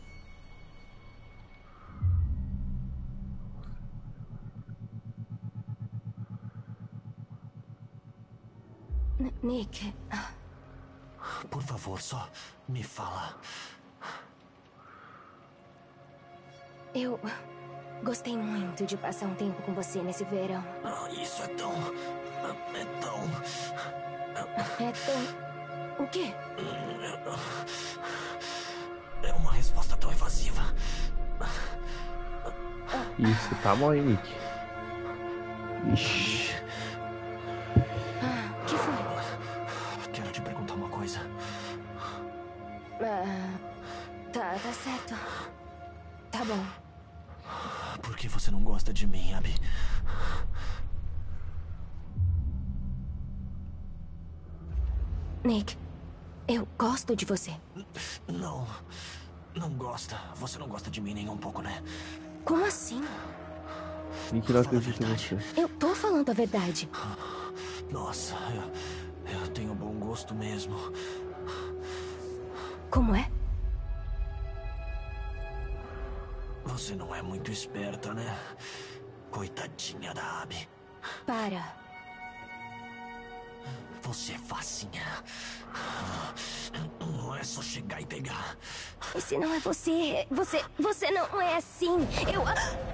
Speaker 11: N- Nick,
Speaker 9: Por favor, só me fala.
Speaker 11: eu gostei muito de passar um tempo com você nesse verão.
Speaker 9: Ah, isso é tão... É tão...
Speaker 11: É tão... O quê?
Speaker 9: É uma resposta tão evasiva.
Speaker 1: Isso, tá bom, hein, Nick? Ixi.
Speaker 11: Ah, o que foi?
Speaker 9: Quero te perguntar uma coisa.
Speaker 11: Ah, tá, tá certo. Tá bom.
Speaker 9: Por que você não gosta de mim, Abby?
Speaker 11: Nick, eu gosto de você.
Speaker 9: Não, não gosta. Você não gosta de mim nem um pouco, né?
Speaker 11: Como assim?
Speaker 1: Nick não acredita em você.
Speaker 11: Eu tô falando a verdade.
Speaker 9: Nossa, eu, eu tenho bom gosto mesmo.
Speaker 11: Como é?
Speaker 9: Você não é muito esperta, né? Coitadinha da Abby.
Speaker 11: Para.
Speaker 9: Você é facinha. Não é só chegar e pegar.
Speaker 11: Esse não é você. Você. Você não é assim. Eu.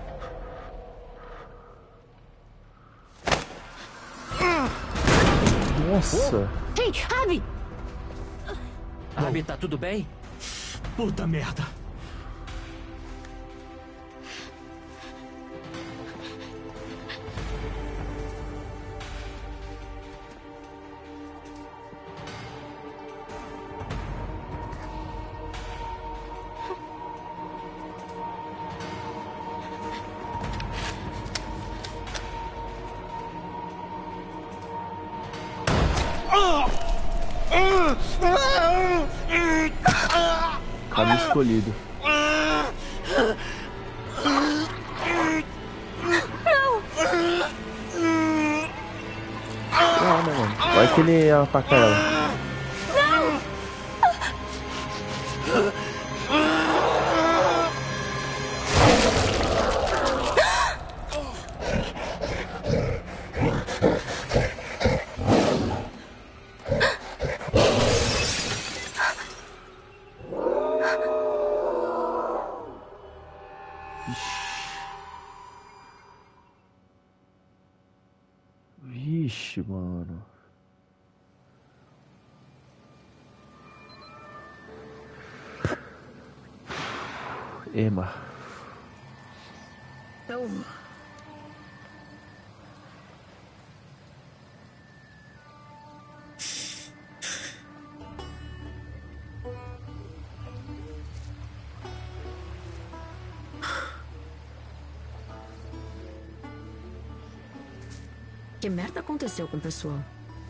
Speaker 1: Nossa!
Speaker 11: Ei, Abby!
Speaker 2: Abby, tá tudo bem?
Speaker 3: Puta merda.
Speaker 1: Caminho escolhido. Não, não, mano. Vai que ele ataca ela. Vixe, mano. Emma.
Speaker 6: Eu... Que merda aconteceu com o pessoal?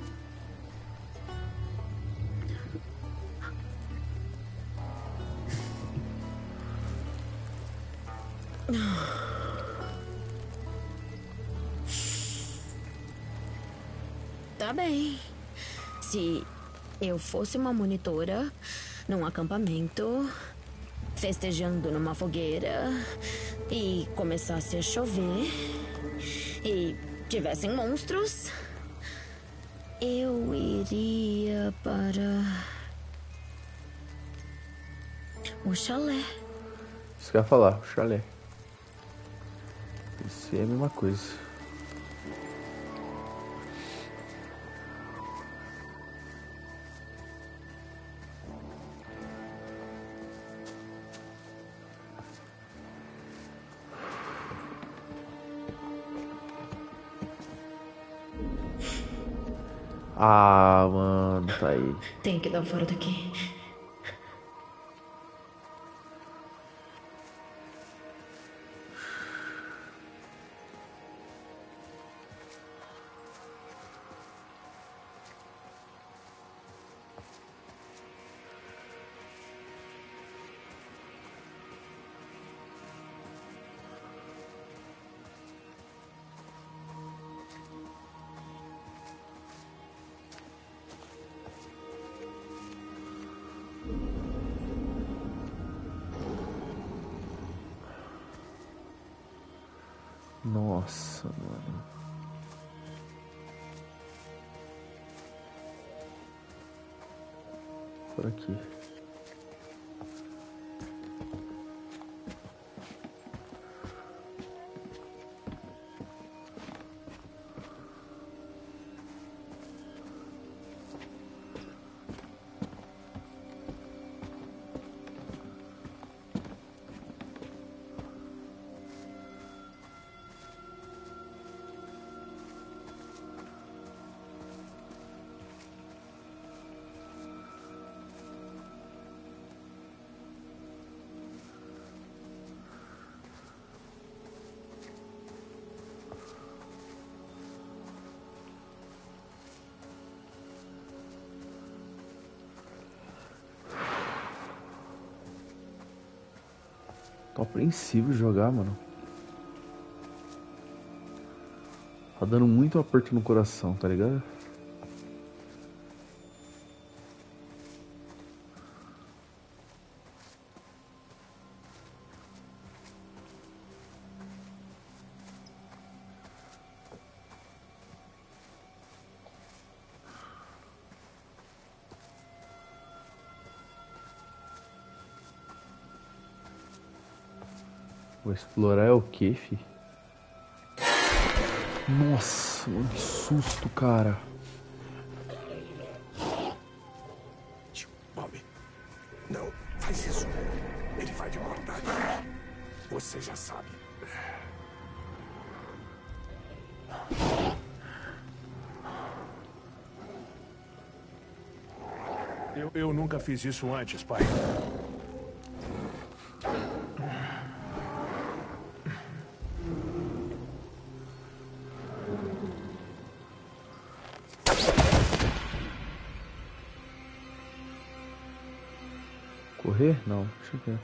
Speaker 6: Tá bem. Se eu fosse uma monitora num acampamento, festejando numa fogueira e começasse a chover e tivessem monstros, eu iria para o chalé.
Speaker 1: Isso que eu ia falar, o chalé. Isso é a mesma coisa. Ah, mano, tá aí.
Speaker 6: Tem que dar fora daqui.
Speaker 1: Nossa, mano. Por aqui. Tô apreensivo de jogar, mano. Tá dando muito aperto no coração, tá ligado? Vou explorar é o que, fi? Nossa, mano, que susto, cara.
Speaker 12: Bobby, não faz isso. Ele vai de maldade. Você já sabe. Eu, eu nunca fiz isso antes, pai.
Speaker 1: Correr? Não, deixa eu ver.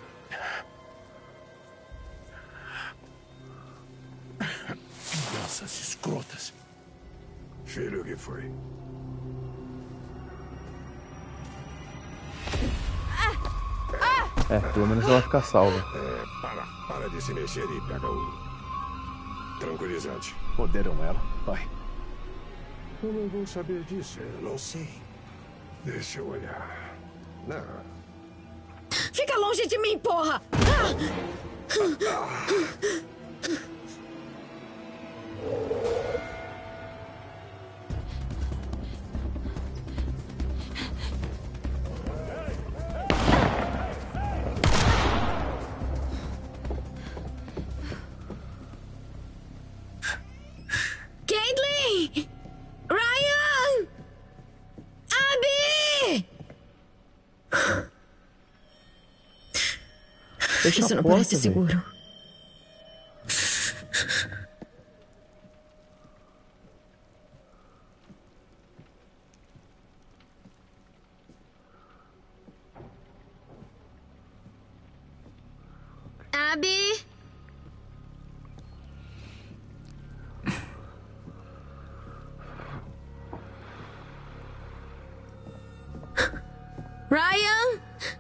Speaker 12: Crianças escrotas. Filho, o que foi?
Speaker 1: É, pelo menos ela fica salva.
Speaker 12: É, para, para de se mexer e pega o tranquilizante.
Speaker 9: Poderam ela, pai?
Speaker 12: Eu não vou saber disso, eu não sei. Deixa eu olhar. Não.
Speaker 6: Fica longe de mim, porra! Caitlin! Ryan! Abby!
Speaker 1: Fecha
Speaker 6: Isso
Speaker 1: a
Speaker 6: não
Speaker 1: porta,
Speaker 6: parece
Speaker 1: véio.
Speaker 6: seguro. Abby? Ryan?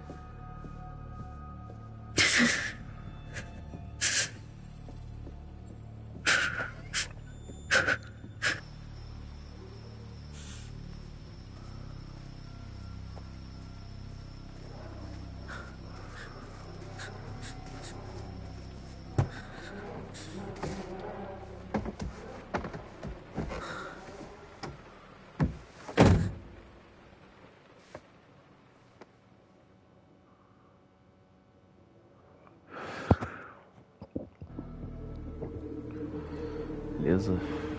Speaker 1: Beleza.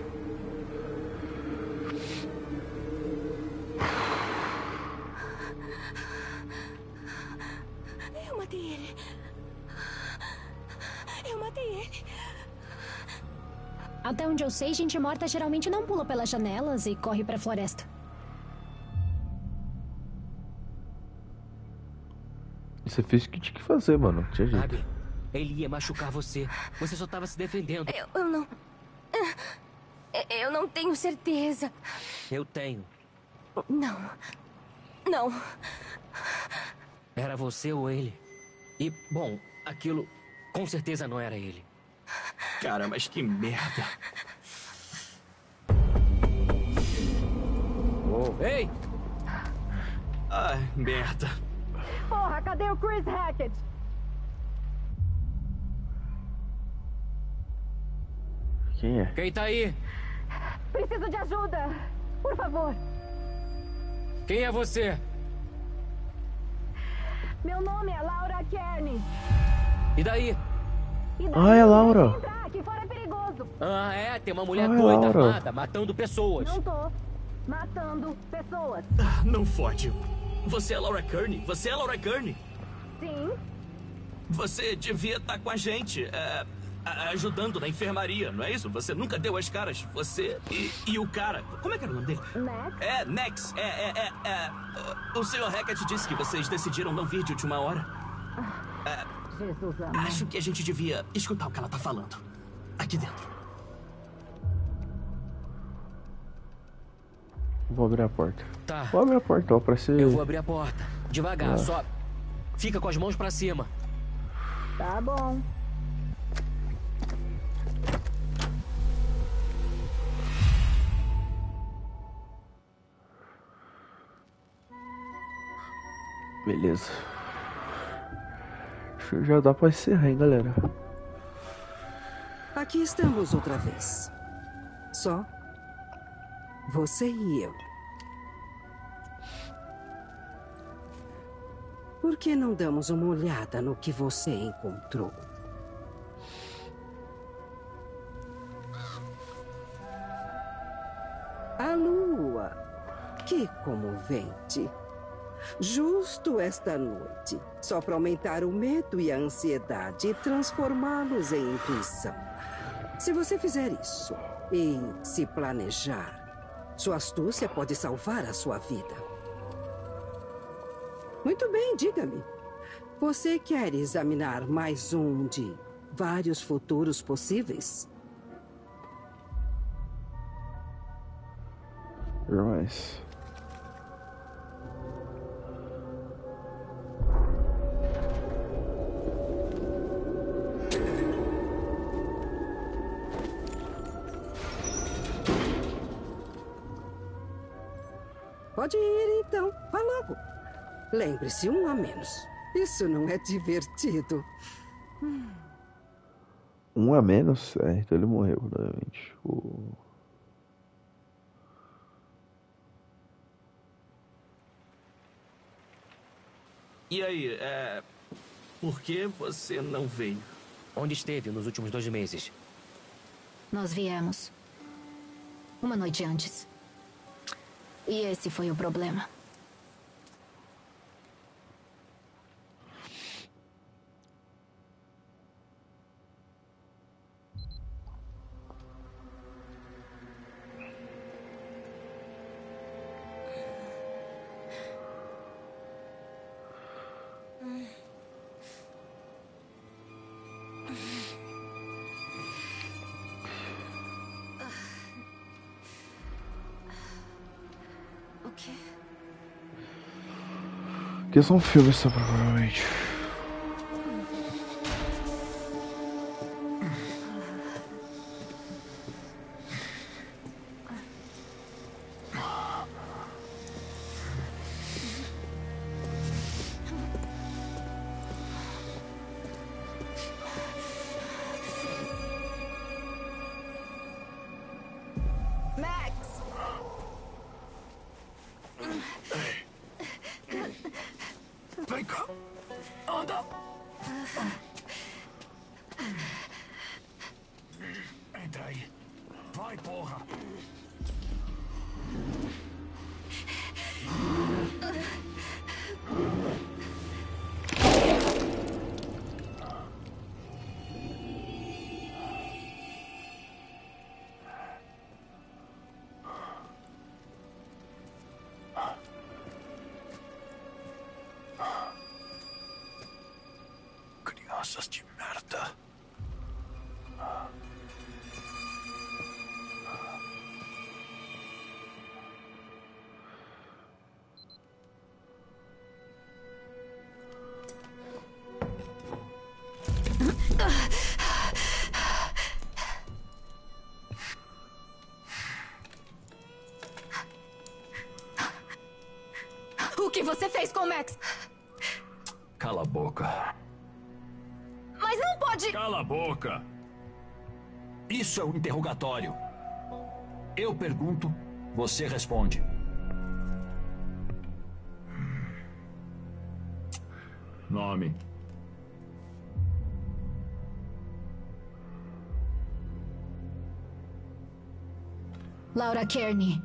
Speaker 11: Eu matei ele. Eu matei ele.
Speaker 10: Até onde eu sei, gente morta geralmente não pula pelas janelas e corre pra floresta.
Speaker 1: Você fez o que tinha que fazer, mano. Não tinha jeito.
Speaker 2: Abby, ele ia machucar você. Você só tava se defendendo.
Speaker 11: Eu, eu não... Eu não tenho certeza.
Speaker 2: Eu tenho.
Speaker 11: Não. Não.
Speaker 2: Era você ou ele. E, bom, aquilo com certeza não era ele.
Speaker 3: Cara, mas que merda.
Speaker 2: Oh, ei!
Speaker 3: Ai, merda.
Speaker 13: Porra, cadê o Chris Hackett?
Speaker 1: Quem é?
Speaker 2: Quem tá aí?
Speaker 13: Preciso de ajuda. Por favor.
Speaker 2: Quem é você?
Speaker 13: Meu nome é Laura Kearney.
Speaker 2: E daí?
Speaker 13: E daí?
Speaker 1: Ah, é Laura.
Speaker 13: Entrar, aqui fora é perigoso.
Speaker 2: Ah, é? Tem uma mulher
Speaker 1: Ah, é
Speaker 2: doida
Speaker 1: Laura.
Speaker 2: armada, matando pessoas.
Speaker 13: Não tô matando pessoas.
Speaker 3: Ah, não fode. Você é Laura Kearney? Você é Laura Kearney?
Speaker 13: Sim.
Speaker 3: Você devia estar com a gente, é, a- ajudando na enfermaria, não é isso? Você nunca deu as caras. Você e, e o cara. Como é que era o nome dele?
Speaker 13: Max?
Speaker 3: É, Nex. É, é, é, é. uh, O senhor Hackett disse que vocês decidiram não vir de última hora. É,
Speaker 13: Jesus amado.
Speaker 3: acho que a gente devia escutar o que ela tá falando. Aqui dentro.
Speaker 1: Vou abrir a porta.
Speaker 2: Tá.
Speaker 1: Vou abrir a porta, ó, pra ser...
Speaker 2: Eu vou abrir a porta. Devagar,
Speaker 1: Ah.
Speaker 2: só. Fica com as mãos pra cima.
Speaker 13: Tá bom.
Speaker 1: Beleza. Acho que já dá pra encerrar, hein, galera.
Speaker 7: Aqui estamos outra vez. Só você e eu. Por que não damos uma olhada no que você encontrou? A lua. Que comovente. Justo esta noite, só para aumentar o medo e a ansiedade e transformá-los em intuição. Se você fizer isso e se planejar, sua astúcia pode salvar a sua vida. Muito bem, diga-me. Você quer examinar mais um de vários futuros possíveis?
Speaker 1: Mas...
Speaker 7: Pode ir, então. Vá logo. Lembre-se, um a menos. Isso não é divertido.
Speaker 1: Um a menos? É, então ele morreu, provavelmente. O...
Speaker 3: E aí, é. Por que você não veio?
Speaker 2: Onde esteve nos últimos dois meses?
Speaker 10: Nós viemos. Uma noite antes. E esse foi o problema.
Speaker 1: Que são filmes, só provavelmente.
Speaker 13: Max!
Speaker 9: Vem cá. Anda. Entra aí. Vai, porra. Crianças de merda.
Speaker 6: você fez com o Max?
Speaker 9: Cala a boca.
Speaker 6: Mas não pode...
Speaker 9: Cala a boca. Isso é um interrogatório. Eu pergunto, você responde. Nome.
Speaker 10: Laura Kearney.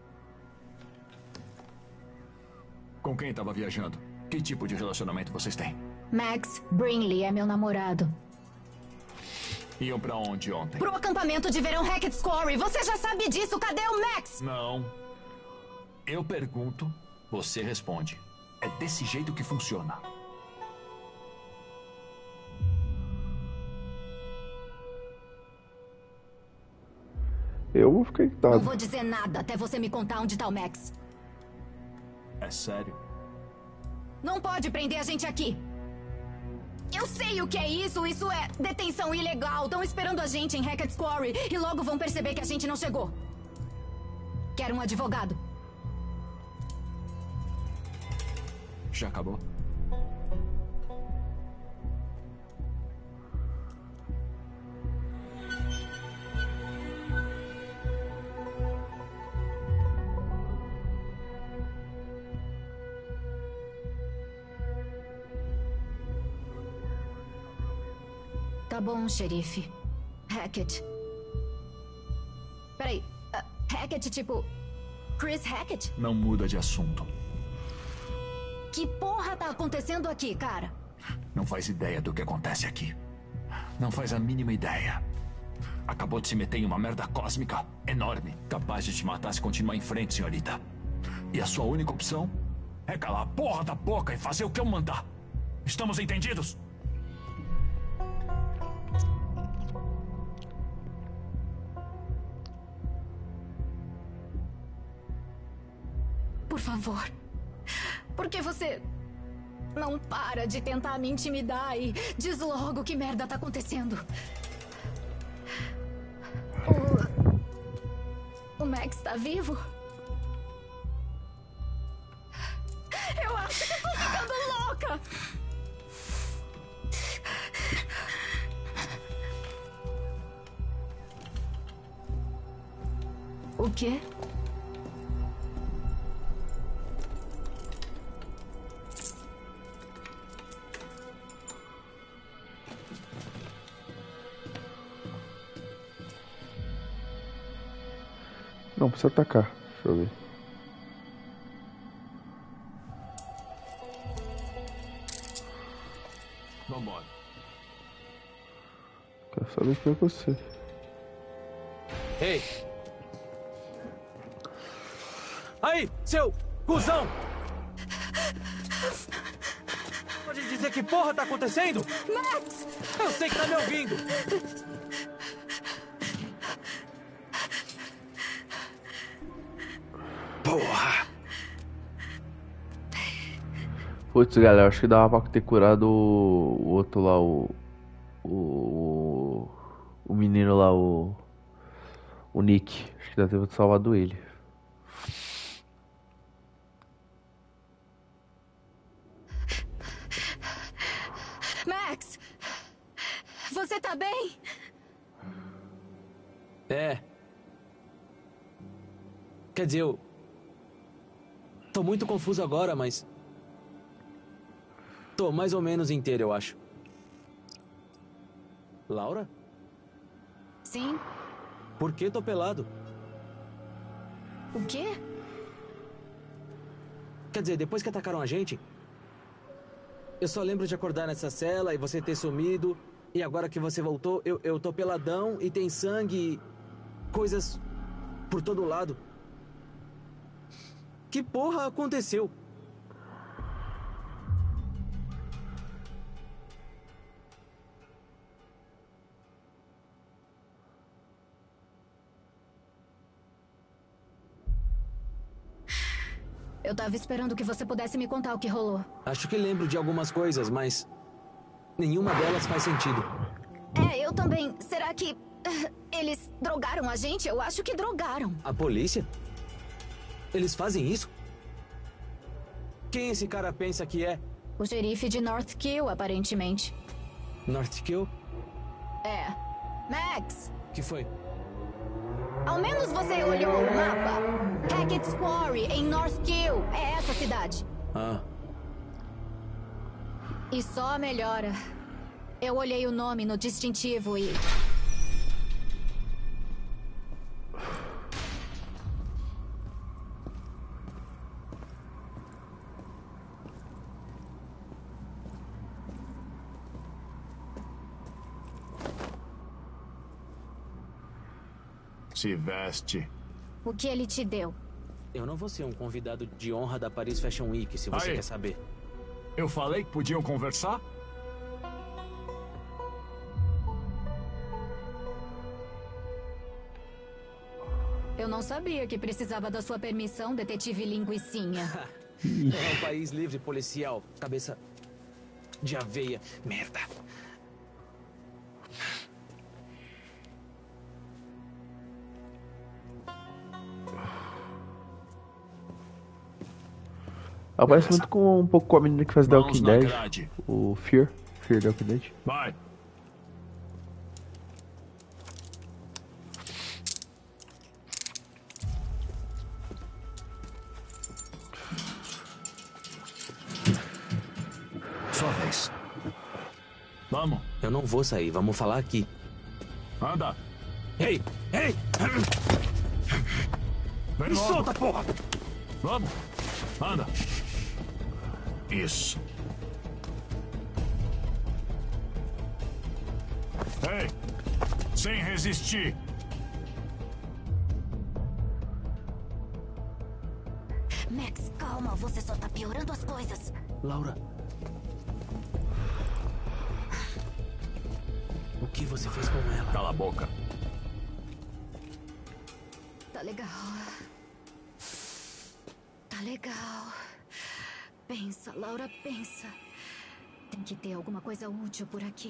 Speaker 9: Com quem estava viajando? Que tipo de relacionamento vocês têm?
Speaker 10: Max Brinley é meu namorado.
Speaker 9: Iam pra onde ontem?
Speaker 6: Pro acampamento de verão Hackett's Quarry. Você já sabe disso. Cadê o Max?
Speaker 9: Não. Eu pergunto, você responde. É desse jeito que funciona.
Speaker 14: Eu vou ficar irritado.
Speaker 6: Não vou dizer nada até você me contar onde tá o Max.
Speaker 9: É sério?
Speaker 6: Não pode prender a gente aqui. Eu sei o que é isso. Isso é detenção ilegal. Estão esperando a gente em Hackett's Quarry e logo vão perceber que a gente não chegou. Quero um advogado.
Speaker 9: Já acabou?
Speaker 6: Tá bom, xerife. Hackett. Peraí. Uh, Hackett, tipo... Chris Hackett?
Speaker 9: Não muda de assunto.
Speaker 6: Que porra tá acontecendo aqui, cara?
Speaker 9: Não faz ideia do que acontece aqui. Não faz a mínima ideia. Acabou de se meter em uma merda cósmica enorme, capaz de te matar se continuar em frente, senhorita. E a sua única opção é calar a porra da boca e fazer o que eu mandar. Estamos entendidos?
Speaker 6: Por favor. Por que você não para de tentar me intimidar e diz logo que merda tá acontecendo? O... o Max tá vivo? Eu acho que eu tô ficando louca! O quê?
Speaker 14: Não precisa atacar. Deixa eu ver.
Speaker 9: Vambora.
Speaker 14: Quero saber quem é você.
Speaker 15: Ei! Aí, seu cuzão! Pode dizer que porra tá acontecendo?
Speaker 6: Max!
Speaker 15: Eu sei que tá me ouvindo!
Speaker 9: Porra!
Speaker 1: Putz, galera, acho que dava pra ter curado o, o outro lá, o, o. O menino lá, o. O Nick. Acho que deve ter salvado ele.
Speaker 6: Max! Você tá bem?
Speaker 15: É. Quer dizer, eu. Tô muito confuso agora, mas. Tô mais ou menos inteiro, eu acho. Laura?
Speaker 6: Sim.
Speaker 15: Por que tô pelado?
Speaker 6: O quê?
Speaker 15: Quer dizer, depois que atacaram a gente, eu só lembro de acordar nessa cela e você ter sumido. E agora que você voltou, eu, eu tô peladão e tem sangue e coisas por todo lado. Que porra aconteceu?
Speaker 6: Eu tava esperando que você pudesse me contar o que rolou.
Speaker 15: Acho que lembro de algumas coisas, mas nenhuma delas faz sentido.
Speaker 6: É, eu também. Será que uh, eles drogaram a gente? Eu acho que drogaram.
Speaker 15: A polícia? Eles fazem isso? Quem esse cara pensa que é?
Speaker 10: O xerife de Northkill, aparentemente.
Speaker 15: Northkill?
Speaker 10: É. Max,
Speaker 15: Que foi?
Speaker 10: ao menos você olhou o mapa. Hackett's Quarry, em Northkill. É essa cidade.
Speaker 15: Ah.
Speaker 10: E só melhora. Eu olhei o nome no distintivo e...
Speaker 9: Se veste.
Speaker 10: O que ele te deu?
Speaker 15: Eu não vou ser um convidado de honra da Paris Fashion Week, se você
Speaker 9: Aí.
Speaker 15: quer saber.
Speaker 9: Eu falei que podiam conversar?
Speaker 10: Eu não sabia que precisava da sua permissão, detetive linguicinha.
Speaker 15: É um país livre policial. Cabeça de aveia. Merda.
Speaker 1: Ela parece muito com um pouco com a menina que faz The
Speaker 9: Mãos
Speaker 1: Walking
Speaker 9: na
Speaker 1: Dead.
Speaker 9: grade.
Speaker 1: O Fear. Fear The Walking Dead.
Speaker 9: Vai. Sua vez. Vamos.
Speaker 15: Eu não vou sair, vamos falar aqui.
Speaker 9: Anda.
Speaker 15: Ei! Ei!
Speaker 9: Vem
Speaker 15: Me
Speaker 9: logo.
Speaker 15: solta, porra!
Speaker 9: Vamos. Anda. Isso. Ei! Sem resistir.
Speaker 10: Max, calma, você só tá piorando as coisas.
Speaker 15: Laura. O que você fez com ela?
Speaker 9: Cala a boca.
Speaker 10: Tá legal. Tá legal. Pensa, Laura, pensa. Tem que ter alguma coisa útil por aqui.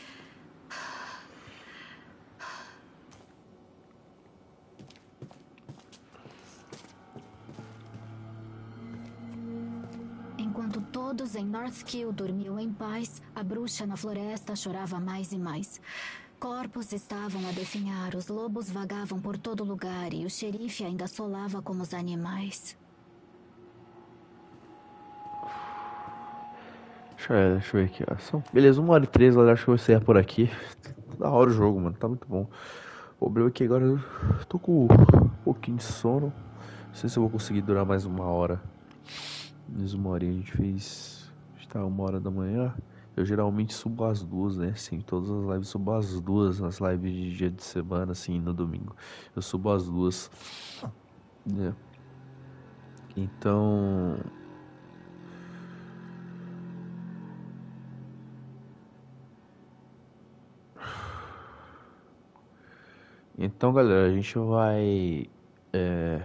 Speaker 10: Enquanto todos em Northkill dormiam em paz, a bruxa na floresta chorava mais e mais. Corpos estavam a definhar, os lobos vagavam por todo lugar e o xerife ainda assolava como os animais.
Speaker 1: Deixa eu, deixa eu ver aqui, ó. São, beleza, uma hora e três, eu acho que eu vou encerrar por aqui. Tá da hora o jogo, mano, tá muito bom. O problema é que agora eu tô com um pouquinho de sono. Não sei se eu vou conseguir durar mais uma hora. Mais uma horinha, a gente fez... A gente tá uma hora da manhã. Eu geralmente subo às duas, né? Assim, todas as lives subo às duas, nas lives de dia de semana, assim, no domingo. Eu subo às duas. Né? Então... Então, galera, a gente vai... É...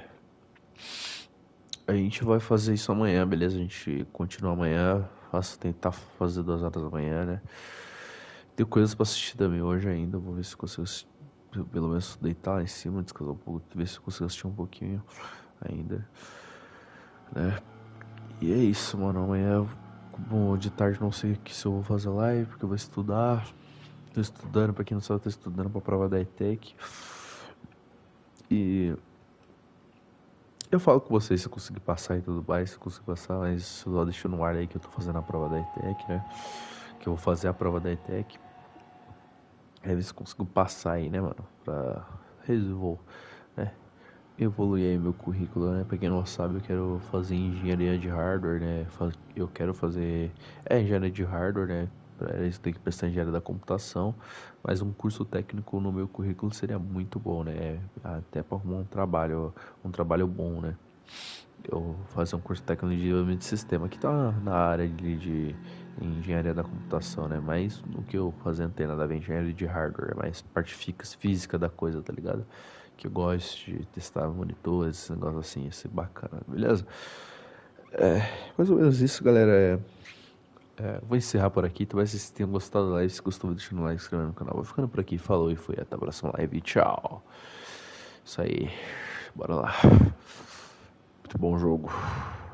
Speaker 1: A gente vai fazer isso amanhã, beleza? A gente continua amanhã. Faço, tentar fazer duas horas da manhã, né? Tem coisas pra assistir também hoje ainda. Vou ver se consigo assistir, pelo menos deitar lá em cima, descansar um pouco. Ver se consigo assistir um pouquinho ainda, né? E é isso, mano. Amanhã, bom, de tarde não sei se eu vou fazer live, porque eu vou estudar. Tô estudando, pra quem não sabe, eu tô estudando pra prova da E T E C. E... eu falo com vocês se eu conseguir passar e tudo mais, se eu conseguir passar, mas só deixo no ar aí que eu tô fazendo a prova da E T E C, né? Que eu vou fazer a prova da E T E C. Aí ver se eu consigo passar aí, né, mano? Pra resolver, né? Evoluir aí meu currículo, né? Pra quem não sabe, eu quero fazer engenharia de hardware, né? Eu quero fazer... É, engenharia de hardware, né? Pra isso tem que prestar engenharia da computação. Mas um curso técnico no meu currículo seria muito bom, né? Até pra arrumar um trabalho, um trabalho bom, né? Eu fazer um curso técnico de desenvolvimento de sistema, que tá na área de, de engenharia da computação, né? Mas o que eu fazer não tem nada a ver, engenharia de hardware, é mais parte física da coisa, tá ligado? Que eu gosto de testar monitores, esse negócio assim, ia ser bacana, beleza? É, mais ou menos isso, galera. É, é, vou encerrar por aqui. Talvez vocês tenham gostado da live. Se gostou, deixa no like, se inscreve no canal. Vou ficando por aqui. Falou e fui. Até a próxima live. Tchau. Isso aí. Bora lá. Muito bom jogo.